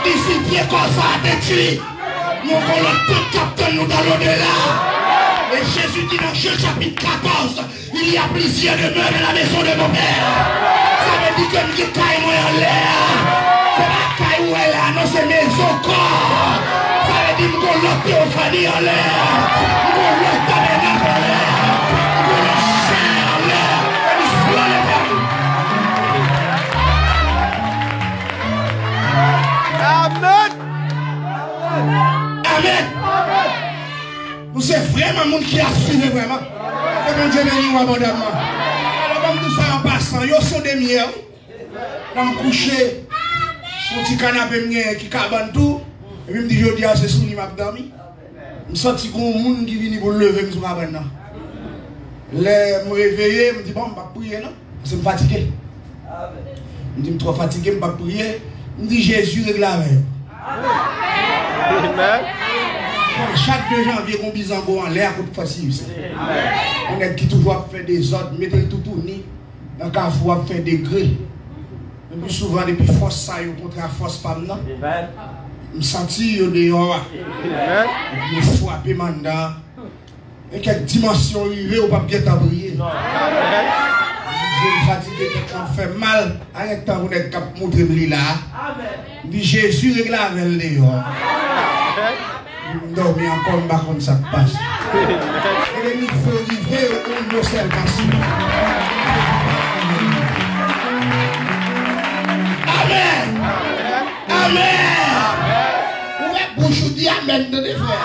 d'ici, pied comme ça, détruit. Nous allons tout capter nous dans l'au-delà. Et Jésus dit dans Jean chapitre 14, il y a plusieurs demeures dans la maison de mon Père. Ça veut dire que nous caille moi en l'air. C'est pas caille où elle est, non, c'est maison corps. Ça veut dire que nous l'autre théophanie en l'air. Nous l'autre tabernacle en l'air. Nous l'autre chair en l'air. Et nous soulons les pères. Amen. Amen. Vous c'est vraiment le monde qui a suivi vraiment. Et mon Dieu béni ou abondamment. Alors comme tout ça en passant, yo sont des miens. Dans me coucher, son petit canapé qui cabane tout. Et puis me dit, je dis, c'est sous m'a dormi. Je me sens que mon monde qui vient pour lever, je me suis cabane. Là, je me réveille, je me dis, bon, je ne vais pas prier, non? Parce que je suis fatigué. Je me dis, je suis trop fatigué, je ne vais pas prier. Je me dis, Jésus règle la veille. Amen. Chaque 2 janvier, on bise en l'air pour facile. On est qui toujours fait des ordres, mettez tout tourné. Dans le cas où on fait des grès. Le plus souvent, depuis force, ça, on contre la force femme. Je me sentis dehors. Je me frappe mandat. Et quelle dimension arrivée, on ne peut pas bien briller. Je suis fatigué, on fait mal. Avec le temps, on est capable de montrer là. Je dis Jésus règle la veille dehors. Je dormir encore, je comme ça passe. Et les niveaux arrivés, on ne sait pas. Amen. Amen. Ouais, bouche dit Amen de des frères.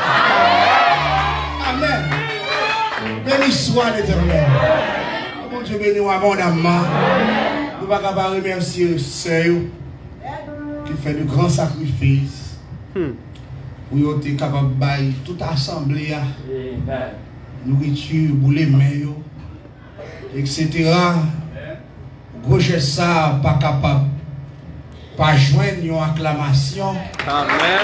Amen. Béni soit l'Éternel. Mon Dieu béni ou abondamment. Nous ne pouvons pas remercier le Seigneur qui fait de grands sacrifices. Pour être capable de bailler toute assemblée, nourriture, boulet main, etc. Gauche ça, pas capable, pas joindre une acclamation. Amen.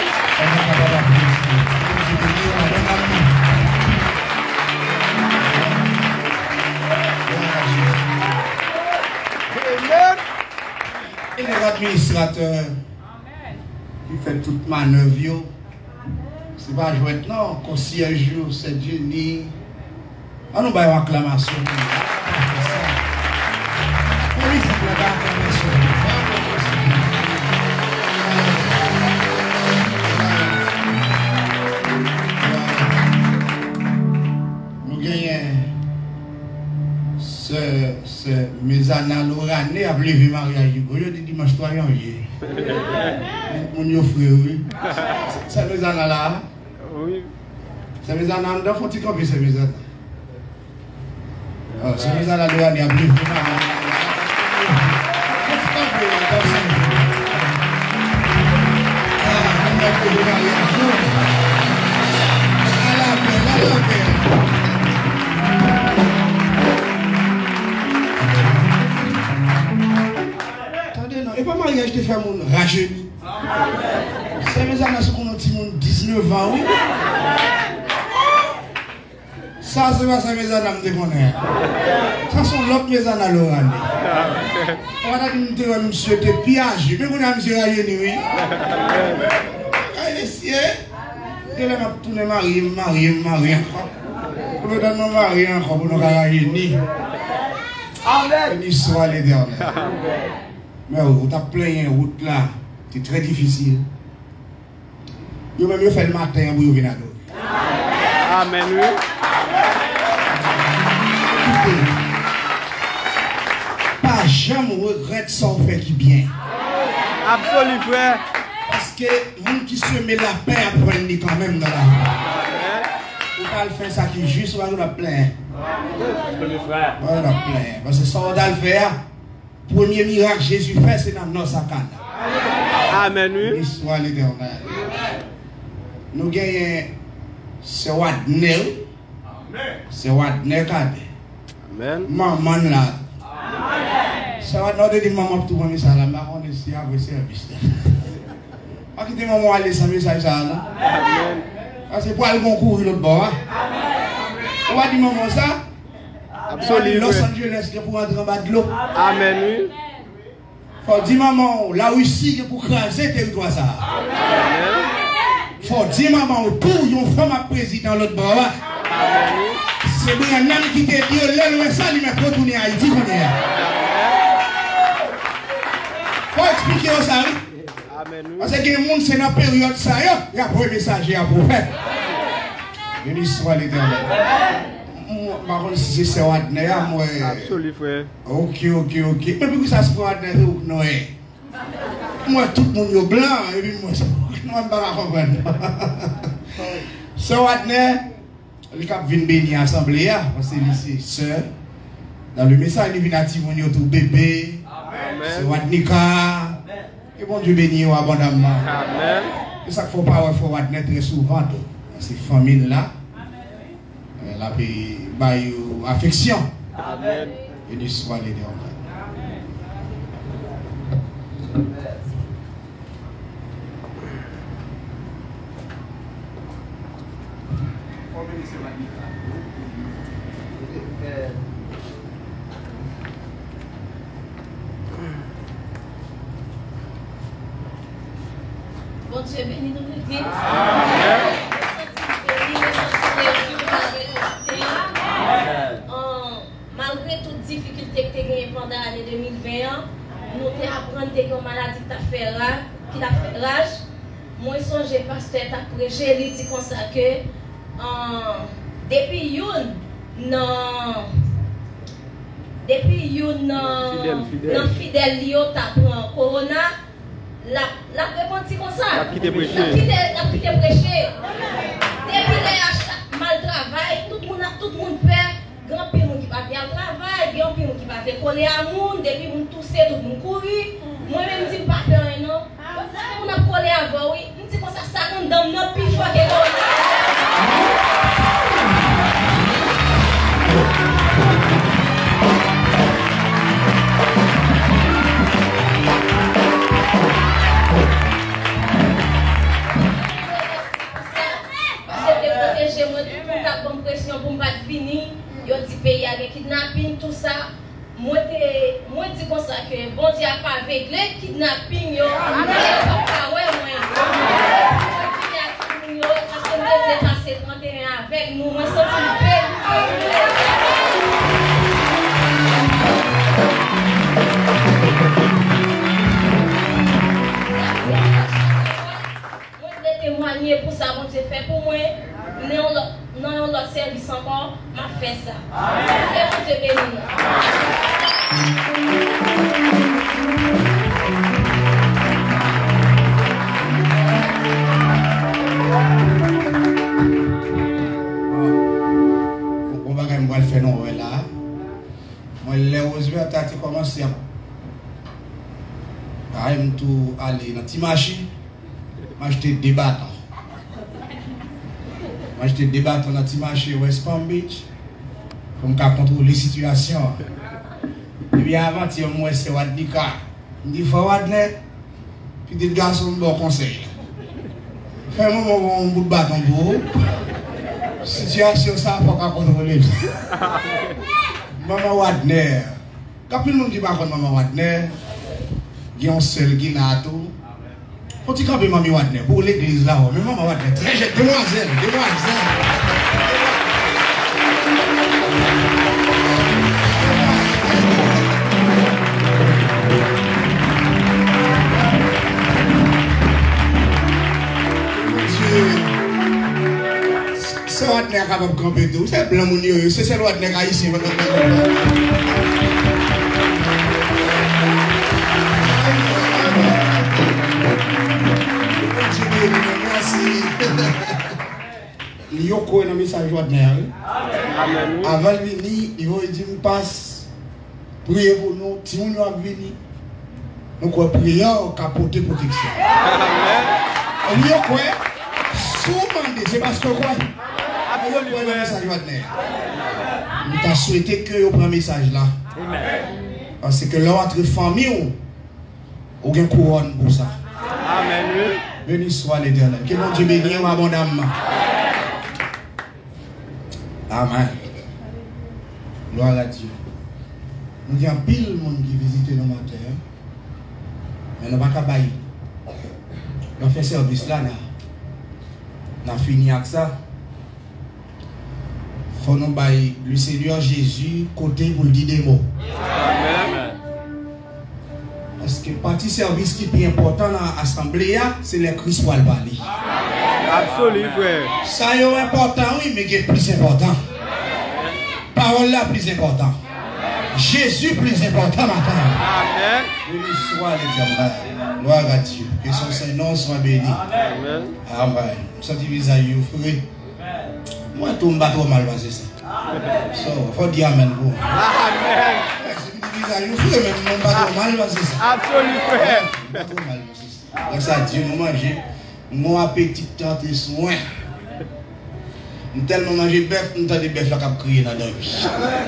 Et les administrateurs qui font toute manœuvre. C'est pas jouer non, concierge, c'est Dieu ni. On nous baille acclamation. Nous gagnons ce Mézana Lorané a levé mariage. Je dis dimanche 3 janvier. Mon yo frère, c'est Mézana là. Oui. C'est Mézana, on faut dire que c'est Mézana. C'est Mézana Lorané a levé mariage. Attendez, non, et pas mariage qui fait mon rajeuni. C'est mes années qui ont 19 ans. Ça, c'est pas ça mes années qui me connaissent. Ça, sont l'autre mes années à l'oral. On va dire que monsieur était piage. Mais on a monsieur rajeuni, oui. Je vais tourner marié encore. Je vais donner marié encore pour nous rajeunir. Amen. Béni soit l'Éternel. Mais vous avez plein de route là, c'est très difficile. Vous même mieux fait le matin pour venir à nous. Amen. Oui. Pas jamais regrette son fait qui bien. Absolument, frère. Parce que les gens qui se mettent la paix apprennent quand même dans la vie. Vous ne pouvez pas faire ça qui est juste, on va plein. Absolument, frère. On va plein. Parce que ça, on va le faire. Premier miracle Jésus fait, c'est dans notre sacane. Amen. Oui. Soit l'Éternel. Nous gagnons ce Wadnel. C'est Wadnel Kade. Amen. Maman là. Ça va nous dire maman pour tout le monde ça là. On est ici avec service. Pas quitter maman aller sans message ça là. Amen. Parce que pour aller concourir l'autre bord. On va dire maman ça. Absolument. Los Angeles pour entrer en bas de l'eau. Amen. Oui. Faut dire maman, la Russie pour craser le territoire ça. Faut dire maman, pour une femme à président l'autre bord. C'est bien un homme qui te dit, l'homme ça, il m'a retourné à Haïti. Faut expliquer ça. Parce que les gens, c'est dans la période ça, il y a un message à prophète. Béni soit l'Éternel. Par contre, si c'est Wadner, moi. Absolument, frère. Ok. Mais pourquoi ça se fait Wadner ou Noé? Moi, tout le monde est blanc, et puis moi, je ne peux pas comprendre. C'est Wadner, le cap vient bénir l'assemblée, parce que c'est sœur. Dans le message, il vient à tout bébé. C'est Wadnika. Et bon Dieu bénit abondamment. Amen. C'est ça qu'il ne faut pas faire Wadner très souvent. Ces familles-là. La paix, affection. Amen. Et du soir les deux. Bon Dieu béni nous le dit. Malgré toutes les difficultés que tu as gagnées pendant l'année 2021, nous apprenons que la maladie qui t'a fait rage. Moi, je songe, pasteur, tu as prêché, il dit comme ça que depuis fidèle, tu as pris corona, la réponse comme ça. La quitté prêché. Depuis les mal travail, tout le monde perd. Grand pire qui va faire le travail, grand pire qui va faire coller à monde, depuis mon tousser, tout le monde courir. Moi-même, je ne dis pas faire un non. On a collé avant, oui. Je dis comme ça, ça nous donne notre plus fort que pour ne pas finir, il y a des pays avec kidnapping, tout ça. Moi, je dis comme ça que bon Dieu n'a pas avec les kidnapping, il y a pas parce que nous devons passer 31 avec nous, moi, témoigner pour ça, bon Dieu fait pour moi. Non, notre service encore, m'a fait ça. Et vous te bénir. On va le faire non là. Moi, les Roosevelt a commencé à aller dans Timachi. Moi, j'étais débattant. Moi, j'étais débattant dans Timachi West Palm Beach. Pour me contrôler la situation. Et puis avant, moi, c'est Wadnika. Je dis, il faut Wadner. Puis des garçons, bon conseil. Fais un moment, on bout de bâton pour vous. Situation, ça, il faut qu'on contrôle. Maman Wadner. Quand tout le monde dit pas contre Maman Wadner, il y a un seul qui n'a tout. Quand tu campes Maman Wadner pour l'église là, mais Maman Wadner, très jeune, demoiselle. C'est Wadner capable de camper tout. C'est blanc, c'est Wadner haïtien. Il y a un message Wadner. Avant de venir, il va dire passe. Priez pour nous. Si nous avons venu, nous avons prié pour apporter protection. Il y a quoi? Souvent, c'est parce que quoi? Absolument. Nous avons souhaité que vous preniez un message là. Parce que là, entre famille, on a une couronne pour ça. Amen. Béni soit l'Éternel. Que mon Dieu bénisse abondamment. Amen. Gloire à Dieu. Nous avons pile de monde qui visite nos terre. Mais nous ne pouvons pas bailler. Nous faisons service là. Nous avons fini avec ça. Il faut nous bailler le Seigneur Jésus côté pour le dire des mots. Amen. Parce que partie service qui est plus important dans l'assemblée, c'est les Christ pour le parler. Absolument, frère. Ça est important, oui, mais qui est plus important. Parole là plus important. Jésus plus important matin. Amen. Béni soit l'Éternel. Gloire à Dieu. Que son Saint-Nom soit béni. Amen. Amen. Ça dit vis-à-vis au frère. Moi, tout me bat trop mal passé ça. So, faut dire Amen pour. Amen. Vis-à-vis au frère, mais mon bat trop mal passé ça. Absolument, frère. Pas trop mal passé ça. Donc ça Dieu nous manger. Mon appétit tant et soin. Nous tellement manger bœuf, nous avons des bœufs là qui crier dans la vie.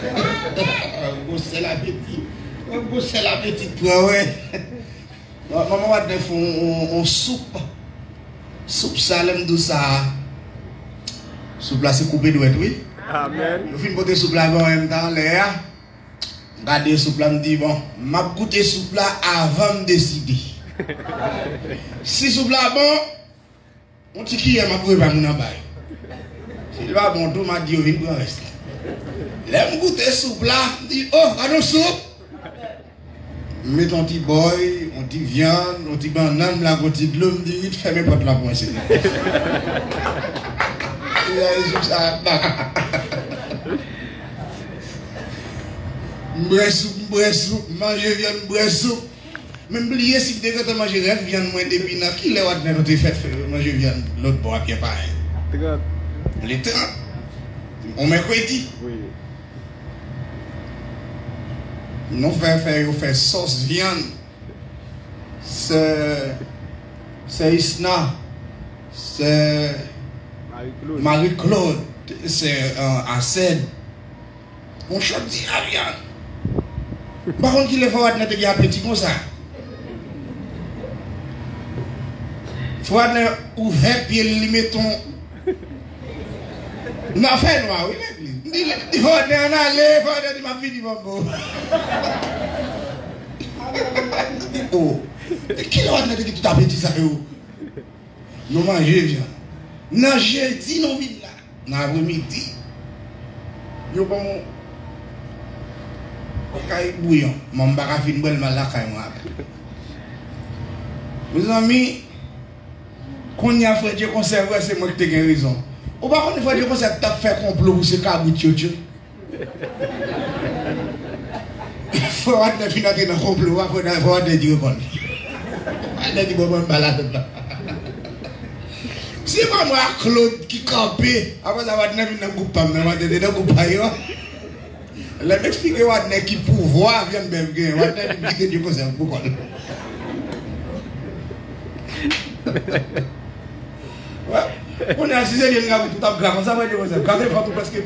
C'est l'appétit. C'est l'appétit. Ouais. Maman va te faire une soupe. Soupe salem douce. Soupe là c'est coupé douette, oui. Amen. Je finis de soupe là en même temps, l'air. Regardez soupe là, me dit bon, m'a goûté soupe là avant de décider. Si soupe là bon, on dit qui est m'a prouvé pas mon abaye. Si il va bon tout m'a dit vient pour rester. Là me goûter soupe là, dit oh, regardons soupe. Mets ton petit boy, on dit viande, on dit banane, la côté de l'homme, dit vite fermez porte là pour moi. M'bresse soupe, manger viande, m'bresse soupe. Même oublier si tu as mangé viande moins depuis na qui les autres n'ont fait manger viande l'autre bois qui est pareil. Les 30. On mercredi. Oui. Nous faire sauce viande. C'est Isna. C'est Marie-Claude. C'est Arsène. On choisit la viande. Par contre, il faut être un petit comme ça. Il faut être ouvert puis lui mettons. Non, fait noir, oui. Il faut être en aller, il faut être ma fille, oh, qui l'a dit que tout a petit ça? Nous mangeons viande. Non, j'ai dit non, vite là. Dans l'après-midi, yo bon kay bouillon, mon baka fin bel mal la kay moi. Mes amis, quand y a fait Dieu conserver, c'est moi qui ai raison. Ou pas qu'on fait Dieu conserver, t'as fait complot pour ce cabou tchotcho. Faut avoir des finances dans complot, faut avoir des dieux bon. Allez dit bon balade là. Si pas moi Claude qui campait, après ça va venir dans le groupe, mais moi dans le groupe ailleurs. Là m'expliquer what n'est qui pouvoir vient bien bien, what n'est qui Dieu conserve pourquoi. On est assisé bien là tout à grave, ça va dire ça. Quand il faut tout parce que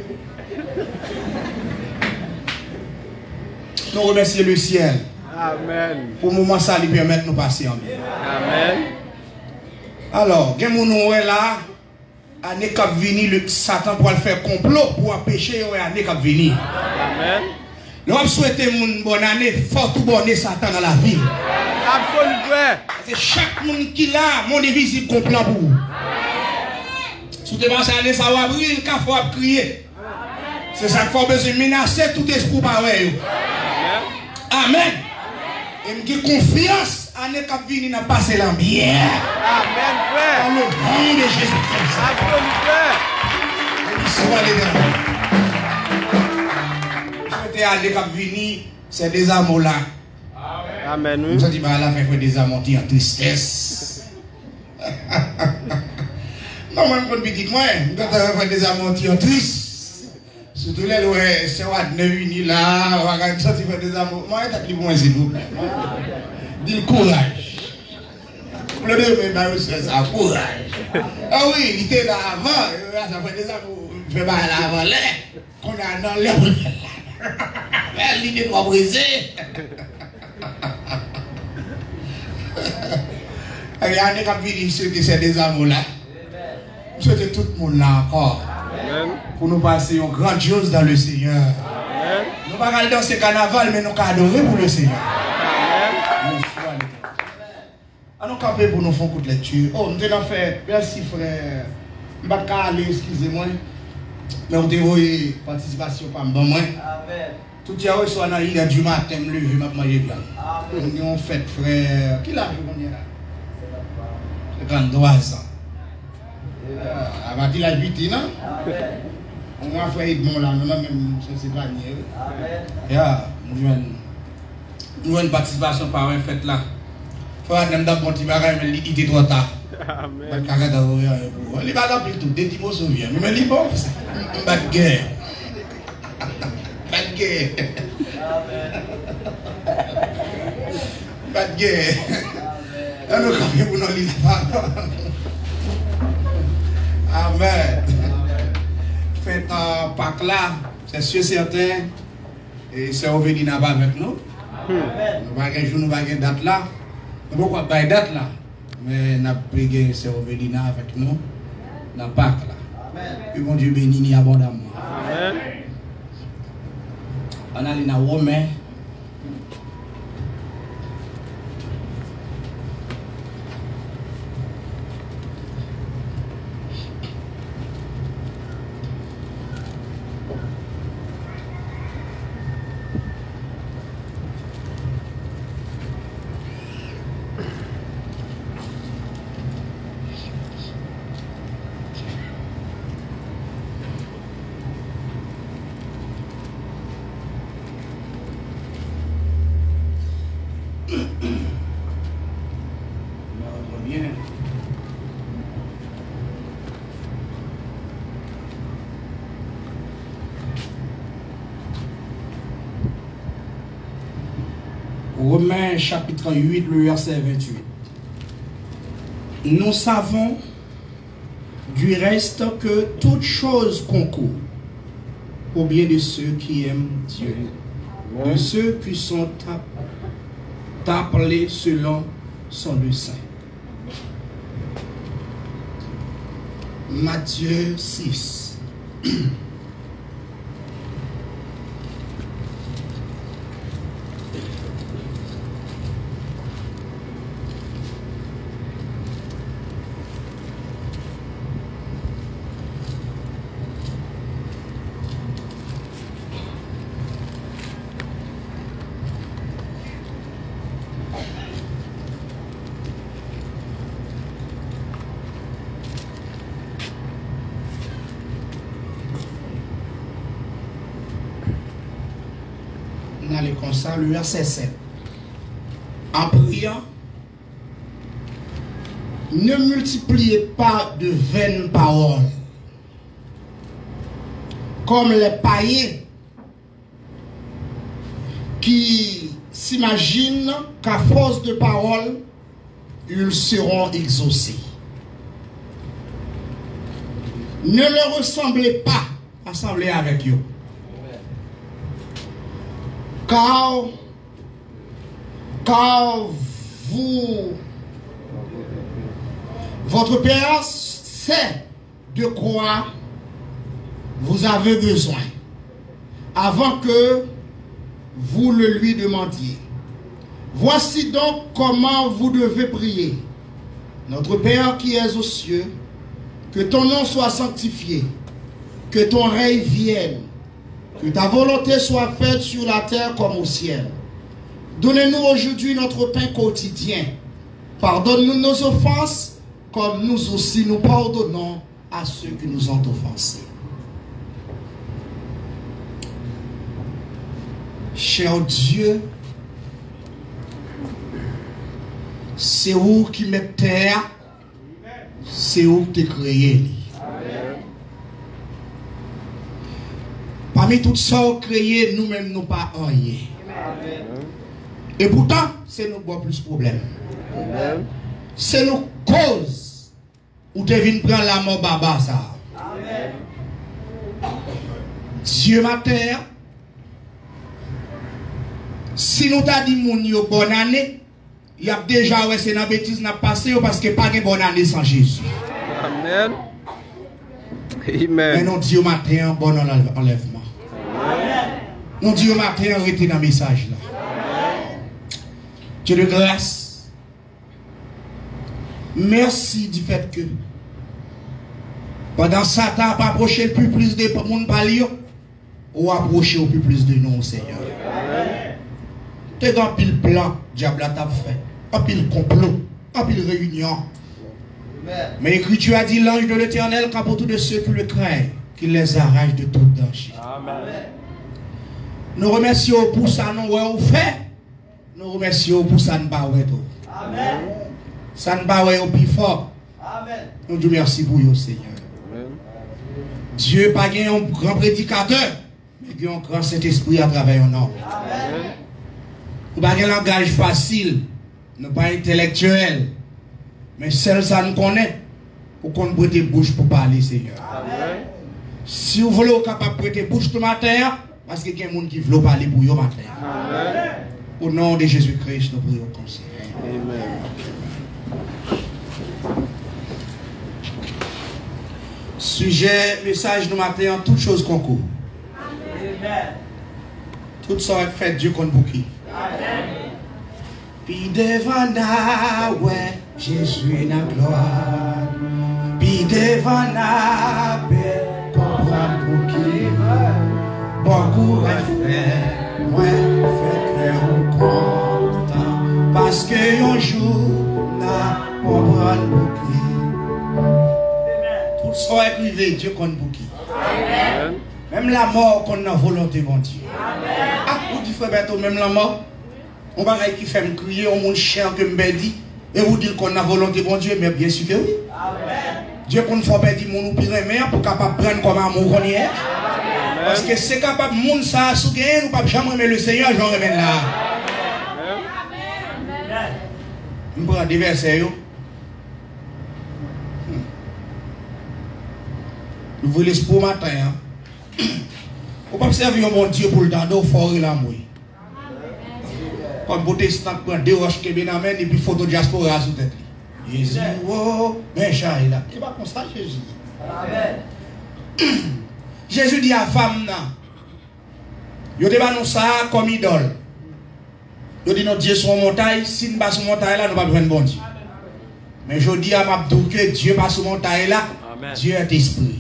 nous remercions le ciel. Amen. Pour le moment ça lui permet de nous passer en bien. Amen. Alors, gen moun nou là, année qui vini le Satan pour le faire complot pour empêcher année qui vini. Amen. Nous souhaitons une bonne année, fort tout bonne Satan dans la vie. Absolument. C'est chaque monde qui là, mon invisible complot pour vous. Si tu penses à aller, ça va briller, il faut crier. C'est ça qu'il faut besoin de menacer tout esprit pareil. Amen. Et j'ai confiance. Année qui vient, n'a passé la bien. Amen, frère. Dans le nom de Jésus-Christ. Absolument. Je année qui vient, c'est des amours là. Amen. Je dis, à la fin, il faut des amours en tristesse. Non, moi, je dis, moi, je vais des amours en tristesse. Surtout là, c'est what ne vini là, on va ça, tu fais des amours. Moi, je dis, moi, s'il vous plaît. Dis courage. Le deuxième, c'est ça, courage. Ah oui, il était là avant, ça fait des amours, je fais pas là avant là, qu'on a dans l'air. Il n'est pas brisé. Il y a un qui c'est des amours là. Je souhaite tout le monde là encore. Pour nous passer une grande chose dans le Seigneur. Nous ne pouvons pas danser carnaval, mais nous pouvons adorer pour le Seigneur. On a campé pour nous faire un coup de lecture. Oh, nous avons fait. Merci frère. Je ne vais pas aller, excusez-moi. Mais on a eu participation par moi. Amen. Tout le monde soit dans l'île du matin, me lever, me manger bien. Nous avons fait frère. Qui l'a joué là? C'est 33 ans. À partir de la 8 ans, on a fait Edmond là, nous même c'est pas nier. Amen. Nous avons une participation par un fait là. Faut aller dans bon petit bagage mais il était trop tard. Amen. Il va pas tout des petits mots souviens. Mais il bon ça. Pas de guerre. Pas de guerre. Amen. Pas de guerre. Alors quand vous nous lisez pas. Amen. Faites un Pâques là, c'est sûr certain. Et c'est revenu n'a pas avec nous. Nous pas un jour nous pas une date là. Pourquoi pas une date là? Mais n'a pas c'est revenu avec nous dans Pâques là. Que mon Dieu bénisse abondamment. Amen. On a les dans Romains. Romains chapitre 8, le verset 28. Nous savons du reste que toute chose concourt au bien de ceux qui aiment Dieu, de ceux qui sont appelés selon son dessein. Matthieu 6. Comme ça, le verset 7. En priant, ne multipliez pas de vaines paroles, comme les païens qui s'imaginent qu'à force de paroles, ils seront exaucés. Ne leur ressemblez pas, assemblez avec eux. Car votre Père sait de quoi vous avez besoin avant que vous le lui demandiez. Voici donc comment vous devez prier. Notre Père qui es aux cieux, que ton nom soit sanctifié, que ton règne vienne. Que ta volonté soit faite sur la terre comme au ciel. Donnez-nous aujourd'hui notre pain quotidien. Pardonne-nous nos offenses, comme nous aussi nous pardonnons à ceux qui nous ont offensés. Cher Dieu, c'est où qui met terre, c'est où tu es créé. Parmi tout ça, créé, nous-mêmes, nous pas rien. Et pourtant, c'est nous qui plus de problèmes. C'est nos causes où tu viens prendre la mort baba ça. Dieu ma terre, si nous t'a dit mon yo bonne année, il y a déjà ouais c'est dans bêtise n'a passé parce que pas de bonne année sans Jésus. Amen. Amen. Mais non Dieu matin bon enlèvement. Non Dieu matin arrêtez dans le message là. Dieu de grâce, Merci du fait que pendant Satan pas approché le plus de monde par lui, ou approché au plus de nous, Seigneur. T'es dans pile plan, diable t'a fait. En pile complot, en pile réunion. Mais l'Écriture a dit l'ange de l'Éternel campe autour de ceux qui le craignent, qui les arrache de tout danger. Nous remercions pour ça, nous fait. Nous remercions pour ça, nous pas tout. Ça ne pas au plus fort. Nous disons merci pour vous, Seigneur. Dieu pas un grand prédicateur, mais un grand Saint-Esprit à travers un homme. Nous pas un langage facile, nous pas intellectuel, mais seul ça nous connaît pour qu'on prête bouche pour parler, Seigneur. Si vous voulez capable de prêter bouche ce matin, parce qu'il y a des gens qui veulent parler pour vous matin. Au nom de Jésus-Christ, nous prions comme ça. Amen. Sujet, message nous matin en toutes choses concours. Tout ça est fait Dieu qu'on bouquille. Puis devant la ouais, Jésus na gloire. Puis devant la belle, comprendre bouquille. Beaucoup est fait, moi fait que content. Parce que un jour, là, comprendre bouquille. Soit privé, Dieu qu'on bouquille. Même la mort qu'on a volonté, mon Dieu. Ah, vous dites, frère Berto, même la mort, on va qui fait me crier, on monte cher que me dit, et vous dites qu'on a volonté, mon Dieu, mais bien sûr que oui. Dieu qu'on fait perdre mon pire mère pour capable prendre comme amour qu'on y est. Parce que c'est capable, moun ça a sougain, nous pas jamais aimer le Seigneur, j'en remène là. Je prends des versets. Vous voulez pour matin. On peut servir mon Dieu pour le temps d'eau fort et l'amour. Comme protestant prend deux roches qui bien amènent et puis photo diaspora sous tête. Jésus, oh, mais chat là. C'est pas comme ça Jésus. Jésus dit à la femme, il dit nous ça comme idole. Il dit notre Dieu sur montagne, si nous pas sur montagne là, nous pas besoin de bon Dieu. Mais je dis à Mabdou que Dieu pas sur montagne là, Dieu est esprit.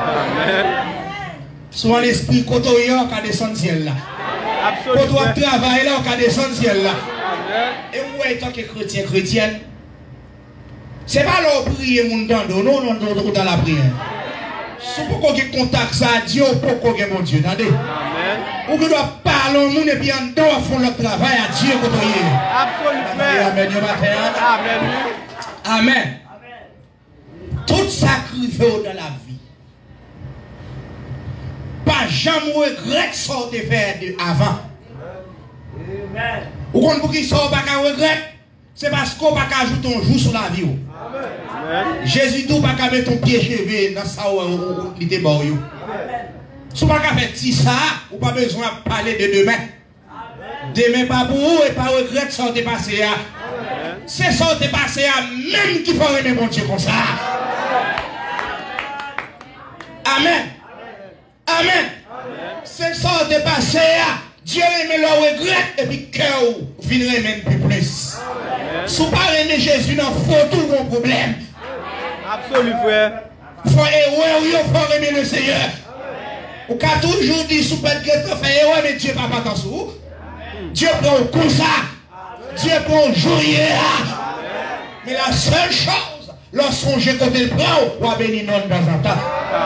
Souvent l'esprit, quand on y a, on descend ciel là. Quand on travaille là, on descend ciel là. Et vous voyez, tant que chrétien, chrétienne, c'est pas là où prier mon temps, non, dans la prière. Si vous avez contact ça, Dieu, pour que mon Dieu, attendez. Ou que doit parler au monde et puis en dedans, font le travail à Dieu quand on y est. Absolument. Amen. Amen. Tout sacrifice dans la vie. Pas jamais regret ce qu'on a fait avant. Ou qu'on pour qui sort pas qu'à regret, c'est parce qu'on pas qu'à ajouter un jour sur la vie. Jésus dit pas qu'à mettre ton pied chevé dans ça où il était bon. Si on pas qu'à faire ça, ou pas besoin de parler de demain. Demain pas pour vous et pas regret ce qu'on a passé. C'est ça qui est passé à même qui faut aimer mon Dieu comme ça. Amen. Amen. C'est ça qui est passé à Dieu aime le regret et puis cœur vient aimer plus plus. Si vous pas aimer Jésus, il faut tout mon problème. Absolument, frère. Il faut aimer le Seigneur. Ou qu'à toujours dire sous peut-être que tu fais erreur, mais Dieu pas pas sous. Dieu prend comme ça. Dieu prend joyeux. Mais la seule chose, lorsqu'on j'ai côté le prend, on va bénir non dans un temps.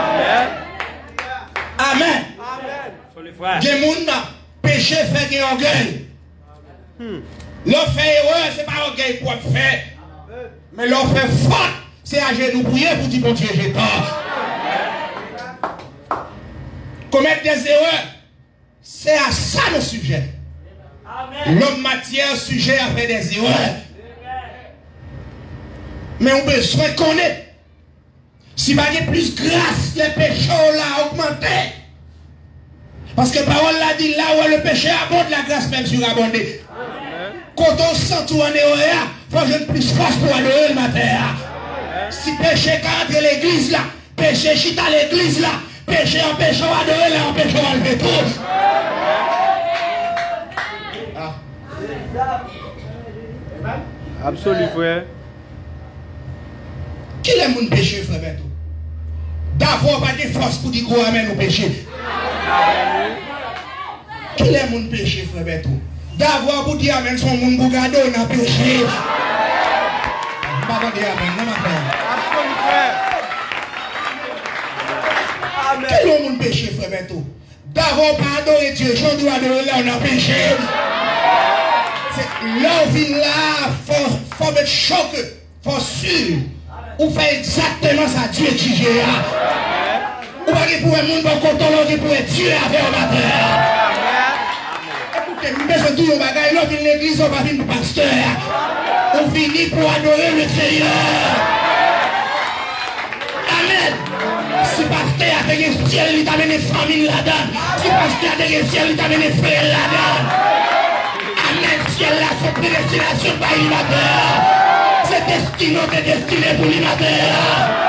Amen. Amen. Des gens péché fait des orgueil. L'on fait erreur, ce n'est pas orgueil pour faire. Mais l'on fait faute, c'est à genoux prier pour dire mon Dieu, j'ai tort. Commettre des erreurs, c'est à ça le sujet. L'homme matière sujet à faire des erreurs. Mais on a besoin de connaître. Si pas de plus grâce, les péchés ont augmenté. Parce que la parole l'a dit, là où le péché abonde, la grâce même surabondée. Quand on sent tout en erreur, il faut que je plus force pour adorer le matin. Si péché entre l'église là, péché chute à l'église là, péché empêche à adorer là, empêche à lever tout. Absolument, frère. Qui est mon péché, frère Beto? D'avoir pas de force pour dire qu'on amène au péché. Qui est mon péché, frère Beto? D'avoir pour dire amène son monde pour garder dans le péché. Pas dire amèn, non, ma frère. Quel est mon péché, frère Beto? D'avoir pas adoré Dieu, je dois adorer là, on a péché. Là, vie là, faut mettre choc, faut sûr. Ou fait exactement ça, Dieu qui gère. Ou pas pour un monde content, l'autre pour Dieu avec un matin. Écoutez, nous besoin de dire, on vient l'église, on va venir pour pasteur. On finit pour adorer le Seigneur. Amen. Si pasteur a des ciel, il t'a amené famille là-dedans. Si pasteur a des ciel, il t'a amené frère là-dedans. Amen. Ciel là, c'est prédestination par l'animateur. C'est destiné pour l'animateur.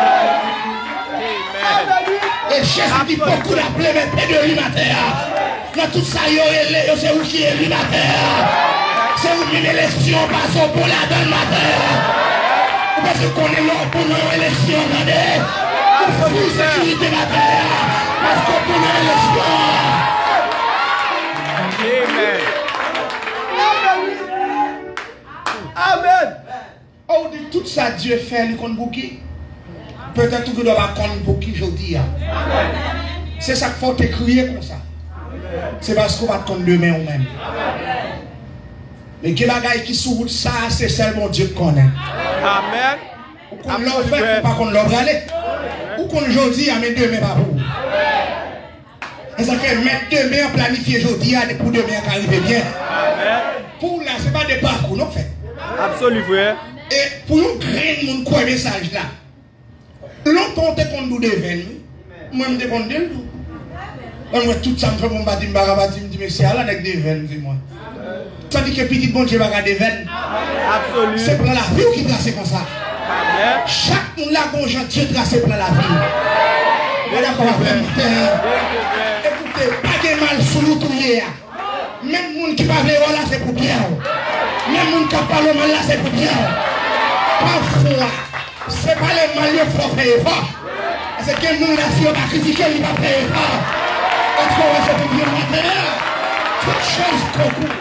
Et Jésus dit beaucoup d'appeler mes pieds de l'animateur. Dans tout ça, c'est où qui est l'animateur. C'est où une élection passe pour la donne matin. Parce qu'on est là pour nos élections, attendez. Pour full sécurité matin. Parce qu'on pour nos élections. Amen. Oh, de tout ça, Dieu fait, il compte pour qui? Peut-être que tu dois pas compter pour qui je dis. C'est ça qu'il faut te crier comme ça. C'est parce qu'on va te compter demain ou même. Mais qui bagaille qui sous ça, c'est seulement Dieu qui connaît. Amen. Ou qu'on l'a fait, ou pas qu'on l'a bralé. Ou qu'on aujourd'hui a mis demain pas pour. Et ça fait mettre demain planifier aujourd'hui pour demain qui arrive bien. Pour là, ce n'est pas des parcours, non fait. Absolument vrai. Et pour nous créer mon quoi message là. Longtemps on te compte nous devine. Moi je me compte de tout. Moi tout ça me fait mon bâtiment barabati me dit mais c'est là avec des veines moi. Ça dit que petit bon Dieu va garder veines. Absolument. C'est pour la vie qui trace comme ça. Chaque monde là bon Dieu trace pour la vie. Écoutez, pas de mal sous nous tout hier. Même monde qui parle là c'est pour bien. Même monde qui parle mal là c'est pour bien. Parfois, c'est pas les malheurs qu'il faut faire fort. C'est que nous là si on va critiquer, il va faire fort. Est-ce qu'on va faire pour bien maintenant? Toute chose concourt.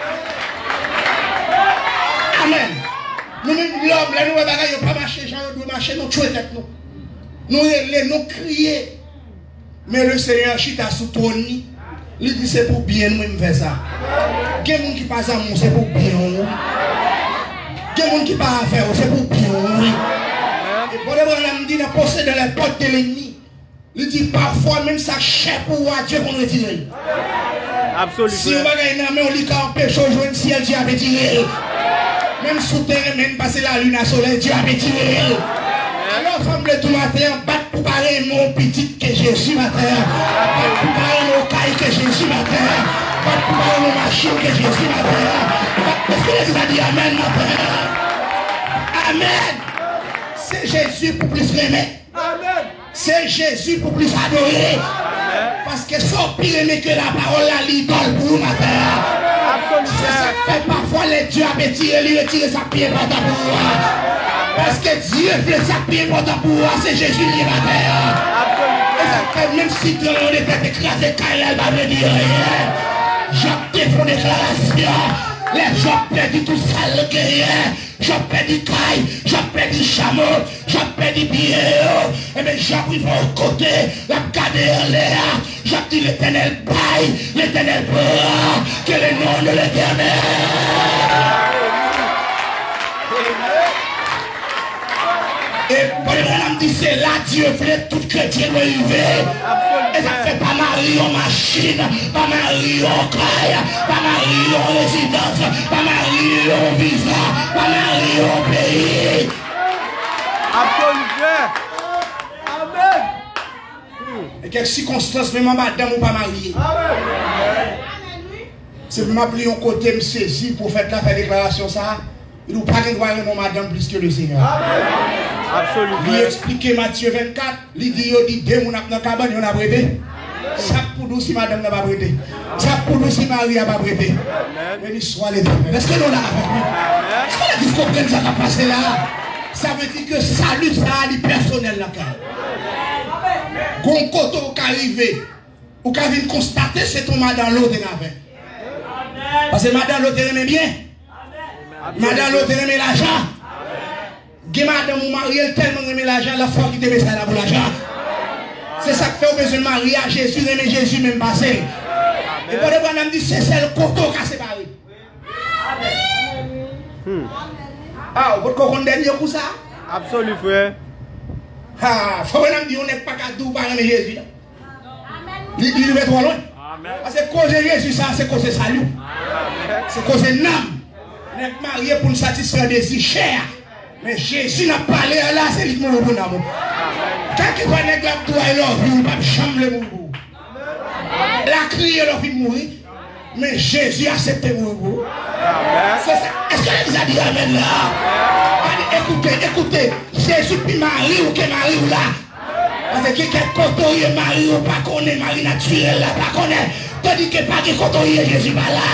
Amen. Nous-mêmes, l'homme, là, nous, on ne pas marcher, on doit marcher, nous tuer tête nous. Nous crier. Mais le Seigneur, chita sous ton nid. Il dit c'est pour bien nous faire ça. Il y a des gens qui passent à nous, c'est pour bien. Il y a des gens qui passent à faire, c'est pour bien. Et pour les gens qui disent posséder les portes de l'ennemi, il dit parfois même ça cher pour Dieu qu'on retire. Absolument. Si on va gagner, on lit qu'en péché, on joue un ciel, Dieu a retiré. Même sous terre, même passer la lune à soleil, Dieu a retiré. Alors, semble tout matin, battre pour parler mon petit que Jésus matin. Battre pour parler mon caille que Jésus matin. Battre pour parler mon machine que Jésus matin. Est-ce que les a dit Amen matin? Amen. C'est Jésus pour plus aimer. Amen. C'est Jésus pour plus adorer. Parce que sans pire aimer que la parole, la l'idole pour matin. C'est ça que fait parfois les dieux à retirer, lui retirer sa pied pour ta pouvoir. Parce que Dieu fait sa pied pour ta pouvoir, c'est Jésus qui va faire. Et ça fait même si tout le monde était écrasé, quand elle va me dire rien. J'ai fait une déclaration. Les gens perdu tout ça, le guerrier. J'ai perdu caille, j'ai perdu chameau, j'ai perdu pied. Et bien j'ai pris mon côté, la garder en l'air. J'ai dit l'Éternel paille, l'Éternel pourra, que le nom de l'Éternel. Et pour les gens disent c'est là Dieu voulait tout chrétien arriver. Et ça fait pas Marie en machine, pas Marie en caille, pas Marie en résidence, pas Marie en visa, pas Marie en pays. Absolument. Amen. Et quelques circonstances, même madame ou pas mariée. C'est pour m'appeler un côté, me saisir pour faire la déclaration ça. Il nous pas de droit mon madame plus que le Seigneur. Absolument. Il explique Matthieu 24, il dit deux moun dans la cabane, on a prêté. Ça pour nous si madame n'a pas prêté. Ça pour nous si Marie n'a pas prêté. Mais il soit l'éternel. Est-ce que nous là avec lui? Est-ce que vous comprenez ça qui a passé là? Ça veut dire que salut, ça a du personnel là. Quand on arrive, ou quand vient constater, c'est ton madame l'autre avec. Parce que madame l'autre aime bien. Madame l'autre aime l'argent. Madame ou mari tellement aime l'argent, la foi qui te met ça là pour l'argent. C'est ça que fait au besoin de marier à Jésus, aimer Jésus même passé. Et pour le bonhomme dit, c'est le coteau qui a séparé. Ah, vous comprenez dernier pour ça? Absolument, frère. Ah, faut bonhomme dire, on n'est pas qu'à tout par aimer Jésus. Il va trop loin. Parce que cause de Jésus, ça, c'est cause de salut. C'est cause de l'âme. On est marié pour nous satisfaire des désir chers. Mais Jésus n'a pas parlé là, c'est lui qui m'a bon amour. Quand il va négler toi et l'or, il va chambre le mourou. La crié l'or, il mourir. Mais Jésus a accepté mourou. C'est ça. Est-ce que vous avez dit amen là? Écoutez, Jésus puis Marie ou que Marie ou là. Parce que quelqu'un côtoie Marie ou pas connaît Marie naturelle là, pas connaît. Tandis que pas de côtoie Jésus pas là.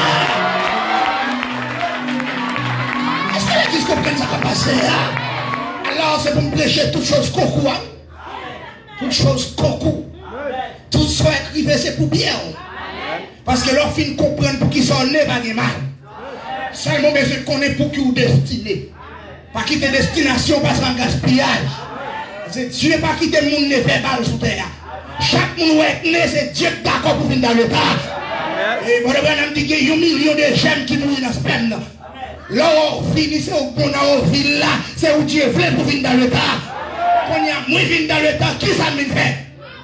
Est-ce que l'église comprend ça qui passe là? Alors c'est pour me prêcher toutes choses coco. Toutes choses coco. Tout ce qui est écrit c'est pour bien. Parce que leur fin comprendre pour qui sont nés pas de mal. Seulement besoin de connaître pour qui vous destinez. Pas quitter destination parce qu'en gaspillage. C'est Dieu pas quitter le monde ne fait pas sous terre. Chaque monde est né, c'est Dieu d'accord pour venir dans le tas. Et bon, on dit qu'il y a 1 million de gemmes qui mourent dans ce peine. Là, on finit, c'est au bon dans la ville là, c'est où Dieu voulait pour venir dans le tas. Quand il y a moins venir dans le tas, qui ça me fait?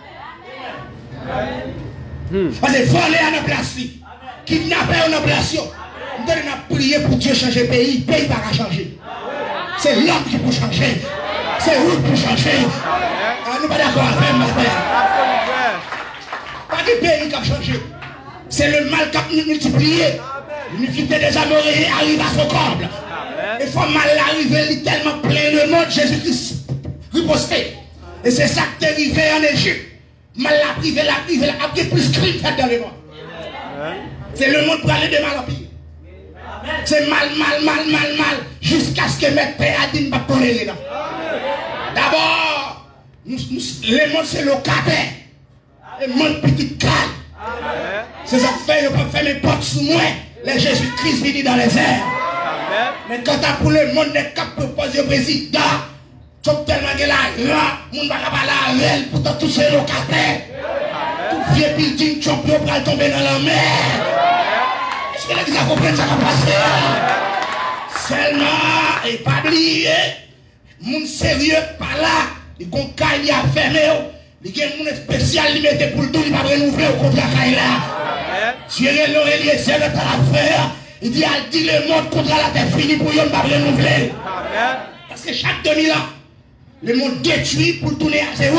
Parce que voler à notre place, kidnapper à notre place. Nous devons prier pour Dieu changer le pays, le pays va changer. C'est l'homme qui peut changer. C'est vous pour changer. Nous ne sommes pas d'accord avec ma frère. Pas du pays qui a changé. C'est le mal qui a multiplié. L'unité des amoureux arrive à son comble. Il faut mal arriver, il est tellement plein le monde, Jésus-Christ riposté. Et c'est ça qui est arrivé en Égypte. Mal la privé, après plus crime fait dans le monde. C'est le monde pour aller de mal en pire. C'est mal, jusqu'à ce que mes pères a dit ne pas tolérer là. D'abord, le monde c'est locataire. Le monde petit calme. C'est ça que fait, je peux faire mes portes sous moi. Les Jésus-Christ vient dans les airs. Mais quand tu as pour le monde n'est qu'à proposer au président, tu as tellement de là, le monde va pas la réelle pour tous ces locataires. Tout vieux building champion pour tomber dans la mer. Est-ce que les gens comprennent ça qui va passer? Seulement, et pas oublier, monde sérieux par là, les concailles à fermer, les gens monde spécial, ils mettent pour le tout, ils ne vont pas renouveler au contrat là. Thierry Laurelier, c'est notre affaire. Il dit, elle dit le monde contre la terre fini pour eux, ne pas renouveler. Parce que chaque 2000 ans, le monde détruit pour tourner à zéro.